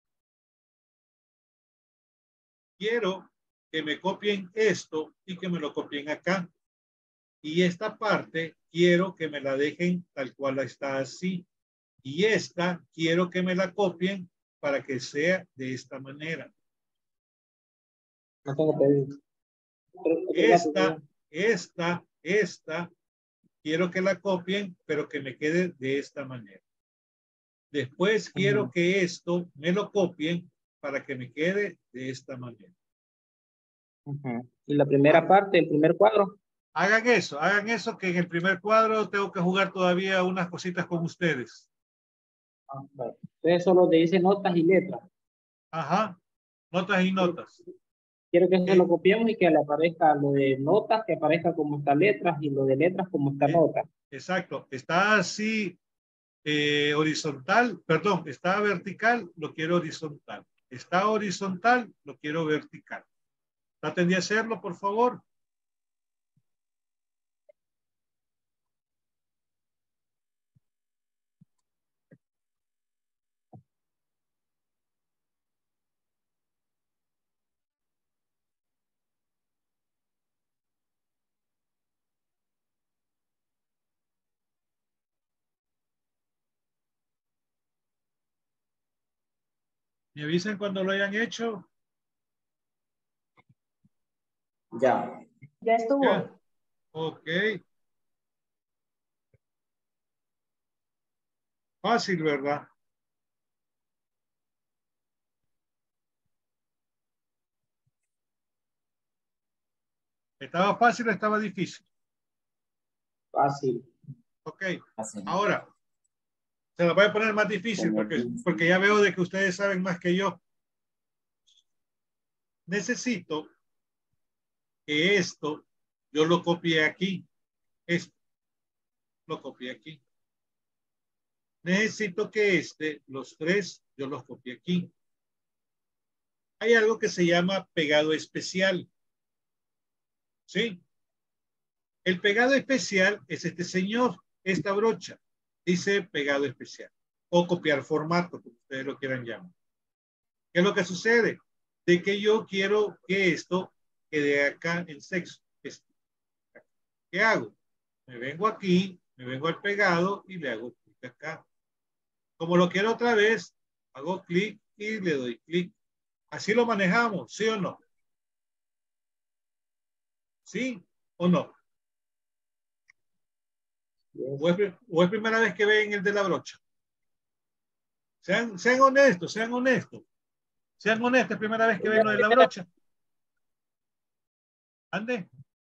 Speaker 1: Quiero que me copien esto y que me lo copien acá. Y esta parte quiero que me la dejen tal cual está así. Y esta quiero que me la copien para que sea de esta manera.
Speaker 5: No tengo pedido.
Speaker 1: Esta, esta, esta, quiero que la copien, pero que me quede de esta manera. Después quiero
Speaker 5: Ujú.
Speaker 1: que esto me lo copien para que me quede de esta manera.
Speaker 5: Ujú. Y la primera parte, el primer cuadro.
Speaker 1: Hagan eso, hagan eso, que en el primer cuadro tengo que jugar todavía unas cositas con ustedes.
Speaker 5: Ah, vale. Entonces solo te dice notas y letras.
Speaker 1: Ajá, notas y notas.
Speaker 5: Quiero que se
Speaker 1: Eh,
Speaker 5: lo copiemos y que le aparezca lo de notas, que aparezca como está letras, y lo de letras como está
Speaker 1: eh,
Speaker 5: nota.
Speaker 1: exacto, está así eh, horizontal, perdón, está vertical, lo quiero horizontal. Está horizontal, lo quiero vertical. Traten de hacerlo, por favor. Me avisen cuando lo hayan hecho.
Speaker 5: Ya. Ya estuvo.
Speaker 1: Ya. Ok. Fácil, ¿verdad? ¿Estaba fácil o estaba difícil?
Speaker 5: Fácil.
Speaker 1: Ok. Ahora, se la voy a poner más difícil porque, porque ya veo de que ustedes saben más que yo. Necesito que esto yo lo copie aquí. Esto lo copie aquí. Necesito que este, los tres, yo los copie aquí. Hay algo que se llama pegado especial. ¿Sí? El pegado especial es este señor, esta brocha. Dice pegado especial. O copiar formato, como ustedes lo quieran llamar. ¿Qué es lo que sucede? De que yo quiero que esto quede acá en sexo. ¿Qué hago? Me vengo aquí, me vengo al pegado y le hago clic acá. Como lo quiero otra vez, hago clic y le doy clic. Así lo manejamos, ¿sí o no? ¿Sí o no? ¿O es, o es primera vez que ven el de la brocha? Sean, sean honestos, sean honestos. Sean honestos, es primera vez que ven lo de la brocha. ¿Ande?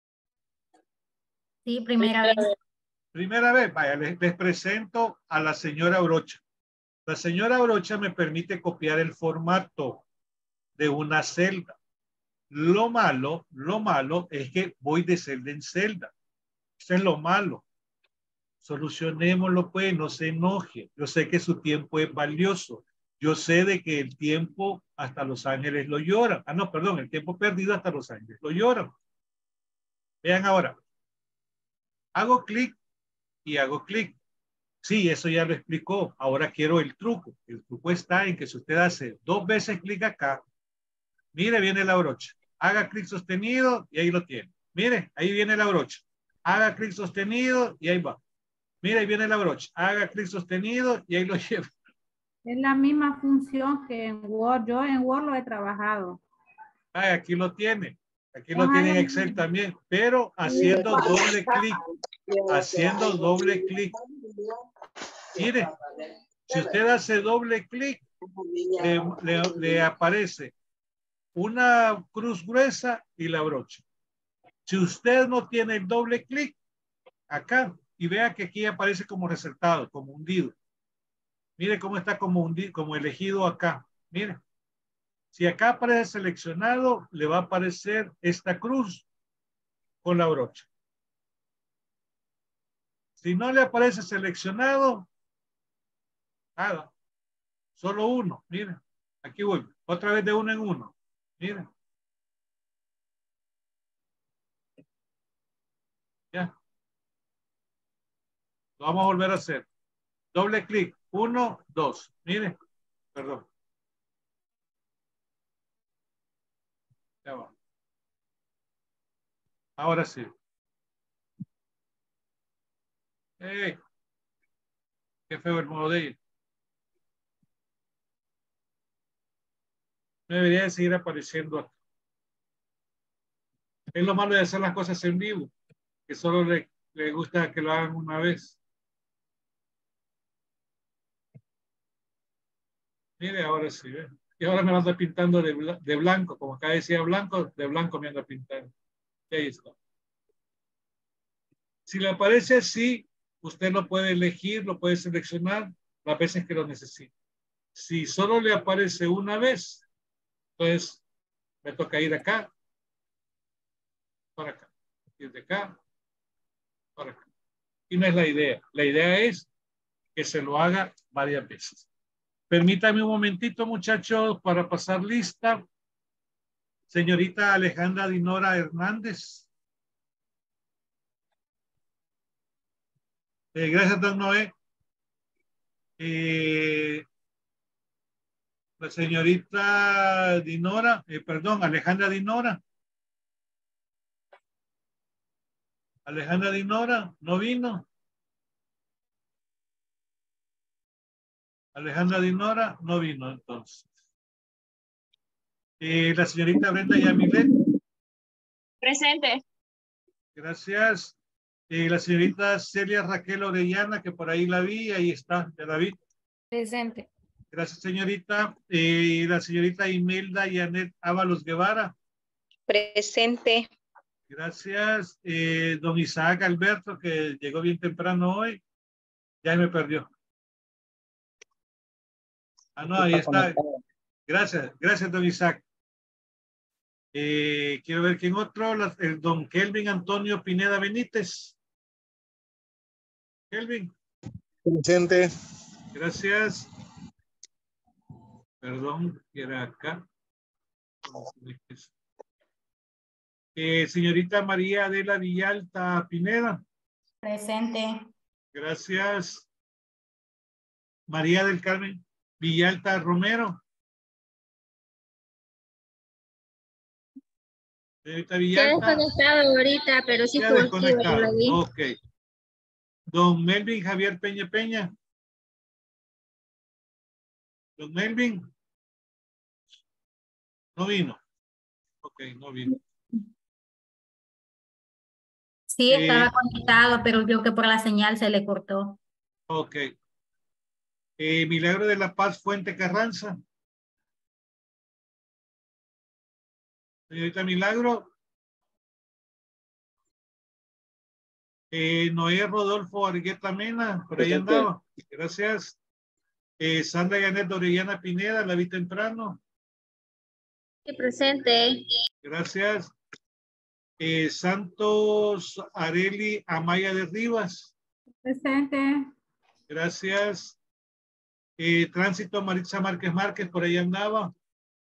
Speaker 4: Sí, primera vez.
Speaker 1: Primera vez, vaya, les, les presento a la señora Brocha. La señora Brocha me permite copiar el formato de una celda. Lo malo, lo malo es que voy de celda en celda. Eso es lo malo. Solucionémoslo pues, no se enoje. Yo sé que su tiempo es valioso. Yo sé de que el tiempo hasta los ángeles lo lloran. Ah, no, perdón, el tiempo perdido hasta los ángeles lo lloran. Vean ahora. Hago clic y hago clic. Sí, eso ya lo explicó. Ahora quiero el truco. El truco está en que si usted hace dos veces clic acá, mire, viene la brocha. Haga clic sostenido y ahí lo tiene. Mire, ahí viene la brocha. Haga clic sostenido y ahí va. Mire, ahí viene la brocha. Haga clic sostenido y ahí lo lleva.
Speaker 4: Es la misma función que en Word. Yo en Word lo he trabajado.
Speaker 1: Ay, aquí lo tiene. Aquí lo tiene en Excel también, pero haciendo doble clic. Haciendo doble clic. Mire, si usted hace doble clic, le, le, le aparece una cruz gruesa y la brocha. Si usted no tiene el doble clic, acá, y vea que aquí aparece como resaltado, como hundido. Mire cómo está como hundido, como elegido acá. Mire. Si acá aparece seleccionado, le va a aparecer esta cruz con la brocha. Si no le aparece seleccionado, nada. Solo uno. Mire. Aquí voy. Otra vez de uno en uno. Mire. Ya. Lo vamos a volver a hacer. Doble clic. Uno, dos. Mire. Perdón. Ya va. Ahora sí. ¡Ey! Qué feo el modo de ir. No debería de seguir apareciendo acá. Es lo malo de hacer las cosas en vivo, que solo le, le gusta que lo hagan una vez. Mire, ahora sí, ¿ve? Y ahora me lo anda pintando de, bla- de blanco, como acá decía blanco, de blanco me anda pintando. Y ahí está. Si le aparece así, usted lo puede elegir, lo puede seleccionar las veces que lo necesite. Si solo le aparece una vez, entonces me toca ir acá, para acá, ir de acá, para acá. Y no es la idea. La idea es que se lo haga varias veces. Permítame un momentito, muchachos, para pasar lista. Señorita Alejandra Dinora Hernández. Eh, gracias, don Noé. Eh, la señorita Dinora, eh, perdón, Alejandra Dinora. Alejandra Dinora, ¿no vino? Alejandra Dinora, no vino entonces. Eh, la señorita Brenda Yamilet.
Speaker 6: Presente.
Speaker 1: Gracias. Eh, la señorita Celia Raquel Orellana, que por ahí la vi, ahí está, ya la vi.
Speaker 6: Presente.
Speaker 1: Gracias, señorita. Eh, la señorita Imelda Yanet Ábalos Guevara.
Speaker 6: Presente.
Speaker 1: Gracias. Eh, don Isaac Alberto, que llegó bien temprano hoy. Ya me perdió. Ah, no, ahí está. Gracias, gracias, don Isaac. Eh, quiero ver quién otro. La- el don Kelvin Antonio Pineda Benítez. Kelvin.
Speaker 8: Presente.
Speaker 1: Gracias. Perdón, que era acá. Eh, señorita María Adela Villalta Pineda.
Speaker 6: Presente.
Speaker 1: Gracias. María del Carmen Villalta Romero. Señorita
Speaker 6: Se ha
Speaker 1: Villalta.
Speaker 6: desconectado ahorita, pero sí
Speaker 1: Se ha
Speaker 6: estuvo activa, yo
Speaker 1: desconectado.
Speaker 6: la vi.
Speaker 1: Ok. Don Melvin Javier Peña Peña. Don Melvin. No vino. Ok, no vino.
Speaker 6: Sí,
Speaker 1: Eh,
Speaker 6: estaba conectado, pero vio que por la señal se le cortó.
Speaker 1: ok. Eh, Milagro de la Paz Fuente Carranza. Señorita Milagro. Eh, Noé Rodolfo Argueta Mena, por ahí
Speaker 8: Presente.
Speaker 1: andaba. Gracias. Eh, Sandra Yanet Orellana Pineda, la vi temprano.
Speaker 6: Sí, presente.
Speaker 1: Gracias. Eh, Santos Areli Amaya de Rivas.
Speaker 4: Presente.
Speaker 1: Gracias. Eh, Tránsito Maritza Márquez Márquez, por ahí andaba.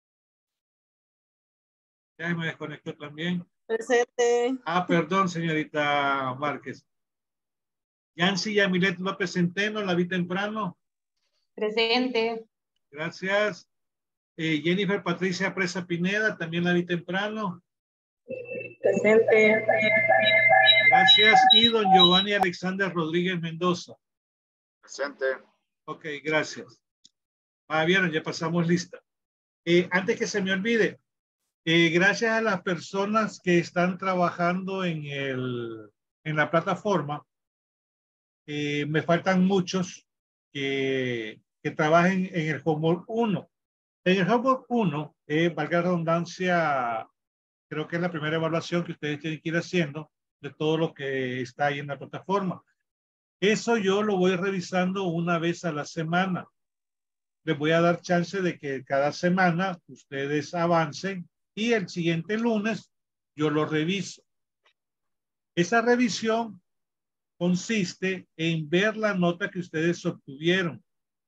Speaker 1: Ya me desconectó también.
Speaker 2: Presente.
Speaker 1: Ah, perdón, señorita Márquez. Yancy Yamilet López Centeno, la vi temprano.
Speaker 6: Presente.
Speaker 1: Gracias. Eh, Jennifer Patricia Presa Pineda, también la vi temprano.
Speaker 2: Presente.
Speaker 1: Gracias. Y don Giovanni Alexander Rodríguez Mendoza.
Speaker 8: Presente.
Speaker 1: Ok, gracias. Ah, vieron, ya pasamos lista. Eh, antes que se me olvide, eh, gracias a las personas que están trabajando en, el, en la plataforma, eh, me faltan muchos que, que trabajen en el Homework uno. En el Homework uno, eh, valga la redundancia, creo que es la primera evaluación que ustedes tienen que ir haciendo de todo lo que está ahí en la plataforma. Eso yo lo voy revisando una vez a la semana. Les voy a dar chance de que cada semana ustedes avancen y el siguiente lunes yo lo reviso. Esa revisión consiste en ver la nota que ustedes obtuvieron.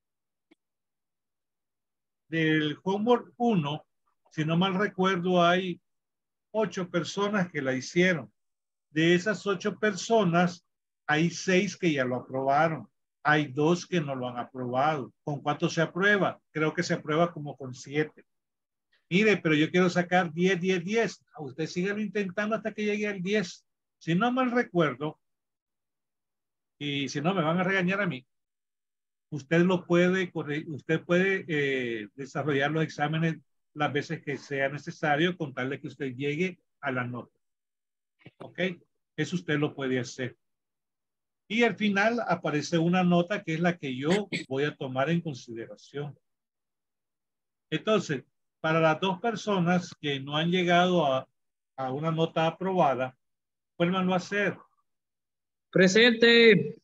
Speaker 1: Del Homework uno, si no mal recuerdo, hay ocho personas que la hicieron. De esas ocho personas, hay seis que ya lo aprobaron. Hay dos que no lo han aprobado. ¿Con cuánto se aprueba? Creo que se aprueba como con siete. Mire, pero yo quiero sacar diez, diez, diez. A usted síguelo intentando hasta que llegue al diez. Si no mal recuerdo, y si no me van a regañar a mí, usted lo puede, usted puede eh, desarrollar los exámenes las veces que sea necesario con tal de que usted llegue a la nota. ¿Ok? Eso usted lo puede hacer. Y al final aparece una nota que es la que yo voy a tomar en consideración. Entonces, para las dos personas que no han llegado a, a una nota aprobada, vuélvanlo a hacer.
Speaker 5: Presente.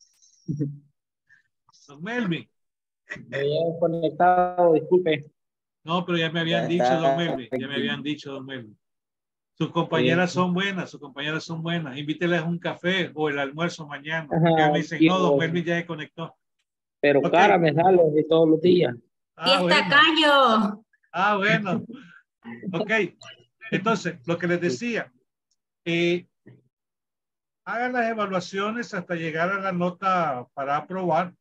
Speaker 1: Don Melvin.
Speaker 5: Me había conectado, disculpe.
Speaker 1: No, pero ya me habían
Speaker 9: Ya
Speaker 1: dicho,
Speaker 9: está.
Speaker 1: don Melvin. Ya me habían dicho, don Melvin. Sus compañeras son buenas, sus compañeras son buenas. Invíteles un café o el almuerzo mañana.
Speaker 5: Ajá,
Speaker 1: Ya me dicen,
Speaker 5: y-
Speaker 1: no, don Melvin ya se conectó.
Speaker 5: Pero
Speaker 1: Ok.
Speaker 5: cara me sale de todos los días.
Speaker 1: Ah,
Speaker 6: Fiesta
Speaker 1: bueno.
Speaker 6: Cayo.
Speaker 1: Ah, bueno. Ok. Entonces, lo que les decía, eh, hagan las evaluaciones hasta llegar a la nota para aprobar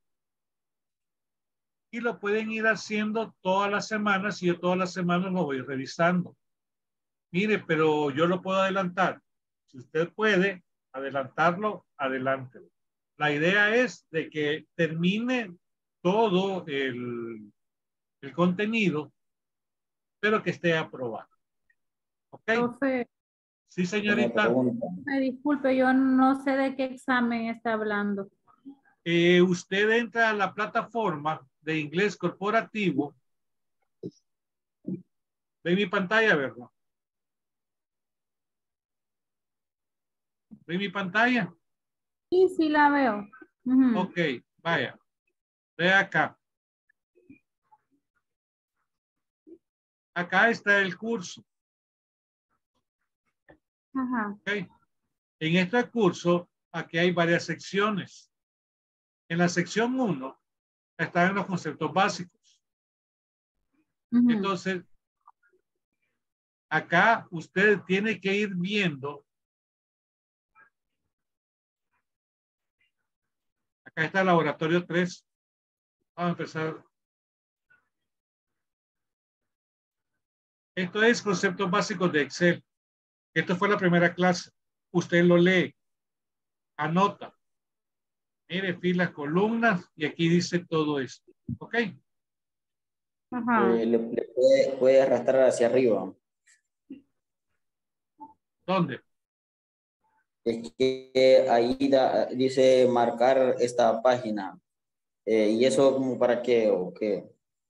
Speaker 1: y lo pueden ir haciendo todas las semanas y yo todas las semanas lo voy revisando. Mire, pero yo lo puedo adelantar. Si usted puede adelantarlo, adelante. La idea es de que termine todo el, el contenido, pero que esté aprobado. ¿Ok?
Speaker 4: Profe,
Speaker 1: Sí,
Speaker 9: Una
Speaker 1: señorita.
Speaker 9: pregunta.
Speaker 4: me disculpe, yo no sé de qué examen está hablando.
Speaker 1: Eh, usted entra a la plataforma de inglés corporativo. Ve mi pantalla, ¿verdad? ¿Ve mi pantalla?
Speaker 4: Sí, sí la veo. Ujú.
Speaker 1: Ok, vaya. Ve acá. Acá está el curso.
Speaker 4: Ajá.
Speaker 1: Ok. En este curso, aquí hay varias secciones. En la sección uno están los conceptos básicos.
Speaker 4: Ujú.
Speaker 1: Entonces, acá usted tiene que ir viendo. Acá está el laboratorio tres. Vamos a empezar. Esto es conceptos básicos de Excel. Esto fue la primera clase. Usted lo lee, anota. Mire, filas, columnas, y aquí dice todo esto. ¿Ok?
Speaker 4: Ajá.
Speaker 9: Eh, le, le puede, puede arrastrar hacia arriba.
Speaker 1: ¿Dónde?
Speaker 9: Es que ahí da- dice marcar esta página. Eh, ¿y eso como para qué o qué?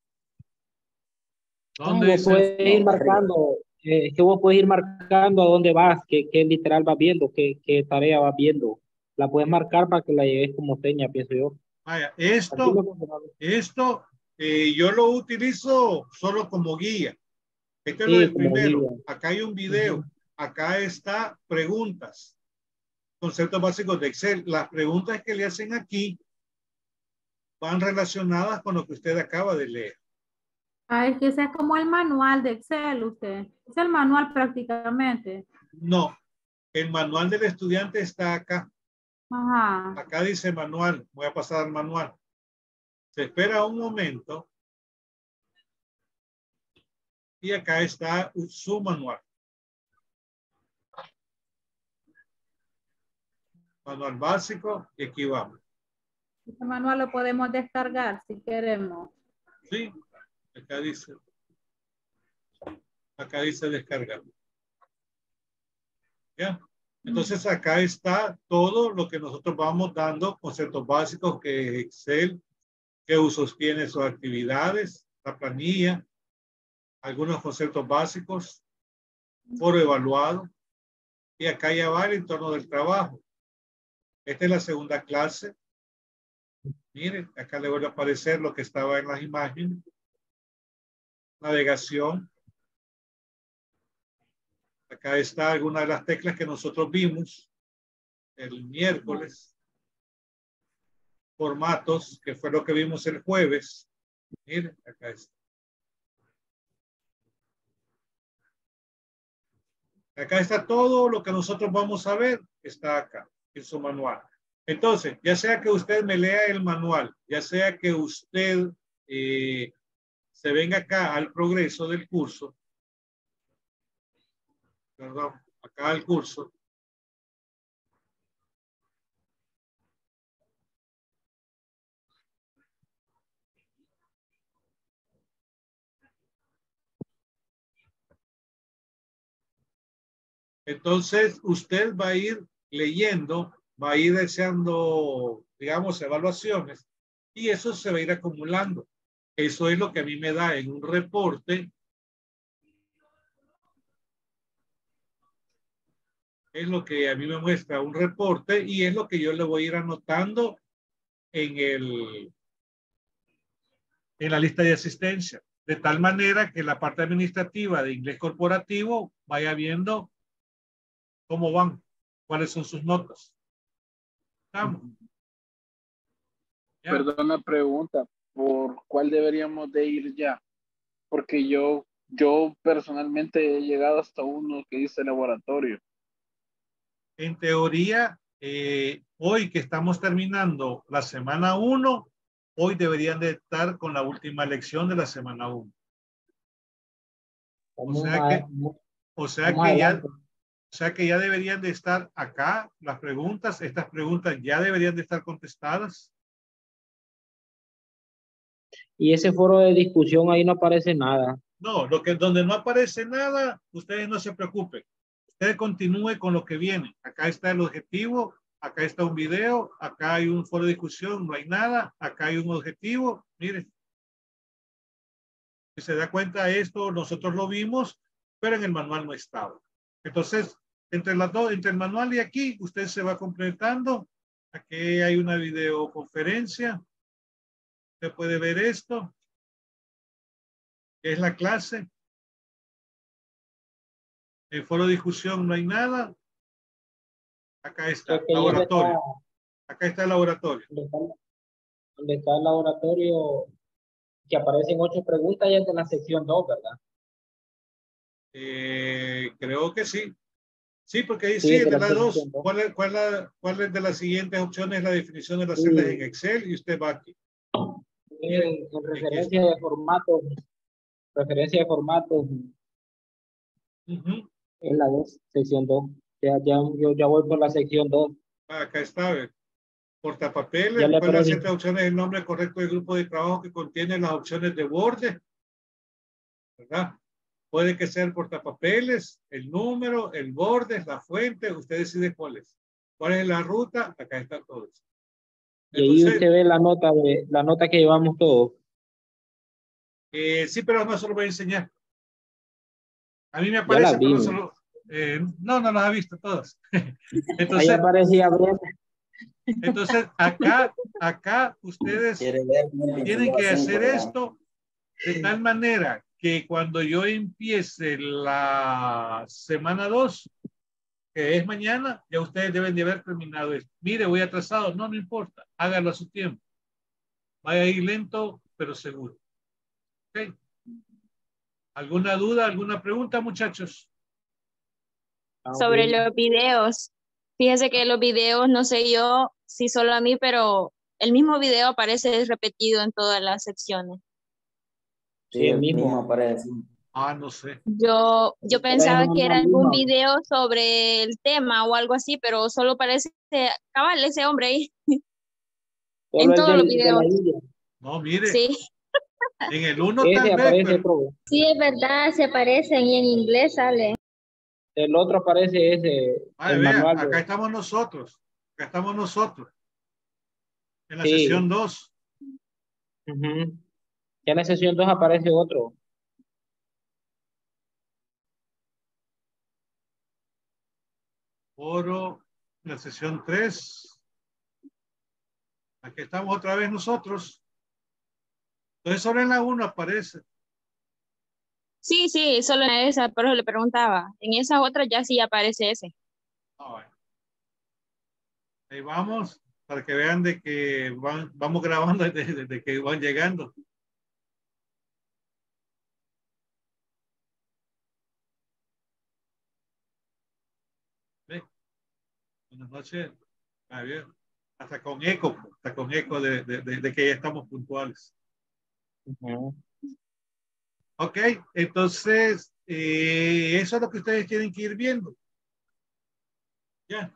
Speaker 5: Ah,
Speaker 1: ¿Dónde
Speaker 5: vos
Speaker 1: dice?
Speaker 5: puedes ir
Speaker 9: No, arriba.
Speaker 5: marcando, eh, es que vos puedes ir marcando a dónde vas, qué, qué literal vas viendo, qué, qué tarea vas viendo. La puedes marcar para que la lleves como seña, pienso yo.
Speaker 1: Vaya,
Speaker 5: Aquí
Speaker 1: esto,
Speaker 5: lo confirmamos.
Speaker 1: esto, eh, yo lo utilizo solo como guía. Este es lo
Speaker 5: Sí,
Speaker 1: del
Speaker 5: como
Speaker 1: primero.
Speaker 5: guía.
Speaker 1: Acá hay un video.
Speaker 5: Ujú.
Speaker 1: Acá está preguntas. Conceptos básicos de Excel. Las preguntas que le hacen aquí van relacionadas con lo que usted acaba de leer.
Speaker 4: Ah, es que ese es como el manual de Excel, usted. Es el manual prácticamente.
Speaker 1: No, el manual del estudiante está acá.
Speaker 4: Ajá.
Speaker 1: Acá dice manual. Voy a pasar al manual. Se espera un momento. Y acá está su manual. Manual básico. Y aquí vamos.
Speaker 4: Ese manual lo podemos descargar si queremos.
Speaker 1: Sí, acá dice. Acá dice descargar. ¿Ya? Entonces acá está todo lo que nosotros vamos dando, conceptos básicos que Excel, qué usos tiene sus actividades, la planilla, algunos conceptos básicos, foro evaluado, y acá ya va el entorno del trabajo. Esta es la segunda clase. Miren, acá le vuelve a aparecer lo que estaba en las imágenes. Navegación. Acá está alguna de las teclas que nosotros vimos el miércoles. Formatos, que fue lo que vimos el jueves. Miren, acá está. Acá está todo lo que nosotros vamos a ver, está acá en su manual. Entonces, ya sea que usted me lea el manual, ya sea que usted eh, se venga acá al progreso del curso, perdón, acá al curso, Entonces, usted va a ir leyendo, va a ir deseando, digamos, evaluaciones, y eso se va a ir acumulando. Eso es lo que a mí me da en un reporte. Es lo que a mí me muestra un reporte y es lo que yo le voy a ir anotando en el, en la lista de asistencia. De tal manera que la parte administrativa de inglés corporativo vaya viendo cómo van, cuáles son sus notas. ¿Estamos? ¿Ya?
Speaker 7: Perdón la pregunta, ¿por cuál deberíamos de ir ya? Porque yo, yo personalmente he llegado hasta uno que dice laboratorio.
Speaker 1: En teoría, eh, hoy que estamos terminando la semana uno, hoy deberían de estar con la última lección de la semana uno. O sea que, o sea que ya, o sea que ya deberían de estar acá las preguntas. Estas preguntas ya deberían de estar contestadas.
Speaker 5: Y ese foro de discusión ahí no aparece nada.
Speaker 1: No, lo que donde no aparece nada, ustedes no se preocupen. Usted continúe con lo que viene. Acá está el objetivo, acá está un video, acá hay un foro de discusión, no hay nada, acá hay un objetivo. Miren, si se da cuenta esto, nosotros lo vimos, pero en el manual no estaba. Entonces, entre las dos, entre el manual y aquí, usted se va completando. Aquí hay una videoconferencia. Usted puede ver esto. Es la clase. En foro de discusión no hay nada. Acá está,
Speaker 5: Creo que
Speaker 1: laboratorio.
Speaker 5: Está,
Speaker 1: acá está el laboratorio.
Speaker 5: Donde está, donde está el laboratorio, que aparecen ocho preguntas, ya es de la sección dos, ¿verdad?
Speaker 1: Eh, creo que sí. Sí, porque ahí
Speaker 5: Sí,
Speaker 1: sí,
Speaker 5: es
Speaker 1: de
Speaker 5: de la
Speaker 1: las dos.
Speaker 5: sección dos.
Speaker 1: ¿Cuál es, cuál, la, ¿Cuál es de las siguientes opciones la definición de las
Speaker 5: Sí.
Speaker 1: celdas en Excel? Y usted va aquí.
Speaker 5: En, en referencia de formatos, referencia de formatos,
Speaker 1: Uh-huh.
Speaker 5: en la dos, sección dos. Ya, ya, yo ya voy por la sección dos.
Speaker 1: Ah, acá está, ve. Portapapeles.
Speaker 5: Ya le
Speaker 1: ¿Cuál de las
Speaker 5: pregunto.
Speaker 1: siete opciones es el nombre correcto del grupo de trabajo que contiene las opciones de borde? ¿Verdad? Puede que sea el portapapeles, el número, el borde, la fuente. Usted decide cuál es. ¿Cuál es la ruta? Acá está todo eso.
Speaker 5: Y ahí
Speaker 1: Entonces,
Speaker 5: usted ve la nota de la nota que llevamos todos.
Speaker 1: eh, sí, pero no se lo voy a enseñar. A mí me
Speaker 5: Ya
Speaker 1: aparece,
Speaker 5: las
Speaker 1: pero no
Speaker 5: vimos.
Speaker 1: solo. Eh, no, no las ha visto todas.
Speaker 5: Ahí
Speaker 1: Entonces,
Speaker 5: aparecía bien.
Speaker 1: entonces acá, acá ustedes
Speaker 9: Quiere ver, miren,
Speaker 1: tienen
Speaker 9: lleva
Speaker 1: que
Speaker 9: cinco,
Speaker 1: hacer
Speaker 9: ¿verdad?
Speaker 1: esto de tal manera que cuando yo empiece la semana dos, que es mañana, ya ustedes deben de haber terminado esto. Mire, voy atrasado. No, no importa. Hágalo a su tiempo. Vaya a ir lento, pero seguro. ¿Okay? ¿Alguna duda, alguna pregunta, muchachos?
Speaker 6: Sobre los videos. Fíjese que los videos, no sé yo si solo a mí, pero el mismo video aparece repetido en todas las secciones.
Speaker 5: Sí, el mismo.
Speaker 9: mismo aparece.
Speaker 1: Ah, no sé.
Speaker 6: Yo, yo
Speaker 5: Pero
Speaker 6: pensaba
Speaker 5: es
Speaker 6: que era
Speaker 5: la
Speaker 6: algún
Speaker 5: misma.
Speaker 6: video sobre el tema o algo así, pero solo aparece cabal ese hombre ahí.
Speaker 5: Solo
Speaker 6: En
Speaker 5: el
Speaker 6: todos los
Speaker 5: del, de
Speaker 6: videos.
Speaker 5: la India.
Speaker 1: No, mire.
Speaker 6: Sí.
Speaker 1: En el uno
Speaker 5: Ese
Speaker 1: tal vez,
Speaker 5: aparece
Speaker 1: pero
Speaker 5: otro.
Speaker 6: Sí, es verdad, se aparecen y en inglés sale.
Speaker 5: El otro aparece ese,
Speaker 1: ay,
Speaker 5: el
Speaker 1: vea,
Speaker 5: manual.
Speaker 1: acá
Speaker 5: De,
Speaker 1: estamos nosotros. Acá estamos nosotros. En la
Speaker 5: sí.
Speaker 1: sesión dos.
Speaker 5: Uh-huh. Ya en la sesión dos aparece otro.
Speaker 1: Foro, la sesión tres. Aquí estamos otra vez nosotros. Entonces solo en la uno aparece.
Speaker 6: Sí, sí, solo en esa, pero le preguntaba. En esas otras ya sí aparece ese.
Speaker 1: Ah, bueno. Ahí vamos, para que vean de que van, vamos grabando desde, desde que van llegando. ¿Sí? Buenas noches. Ah, bien. Hasta con eco, hasta con eco de, de, de, de que ya estamos puntuales.
Speaker 5: Uh-huh.
Speaker 1: Ok, entonces, eh, eso es lo que ustedes tienen que ir viendo. Ya.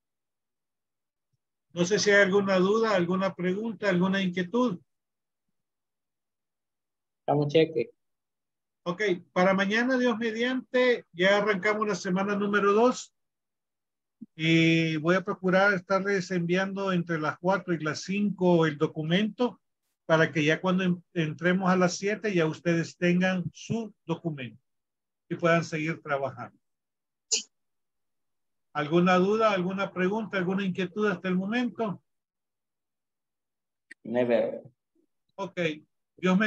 Speaker 1: No sé si hay alguna duda, alguna pregunta, alguna inquietud.
Speaker 5: Estamos cheque.
Speaker 1: Ok, para mañana, Dios mediante, ya arrancamos la semana número dos. Y voy a procurar estarles enviando entre las cuatro y las cinco el documento para que ya cuando en- entremos a las siete ya ustedes tengan su documento y puedan seguir trabajando. ¿Alguna duda, alguna pregunta, alguna inquietud hasta el momento?
Speaker 9: Never.
Speaker 1: Ok, Dios me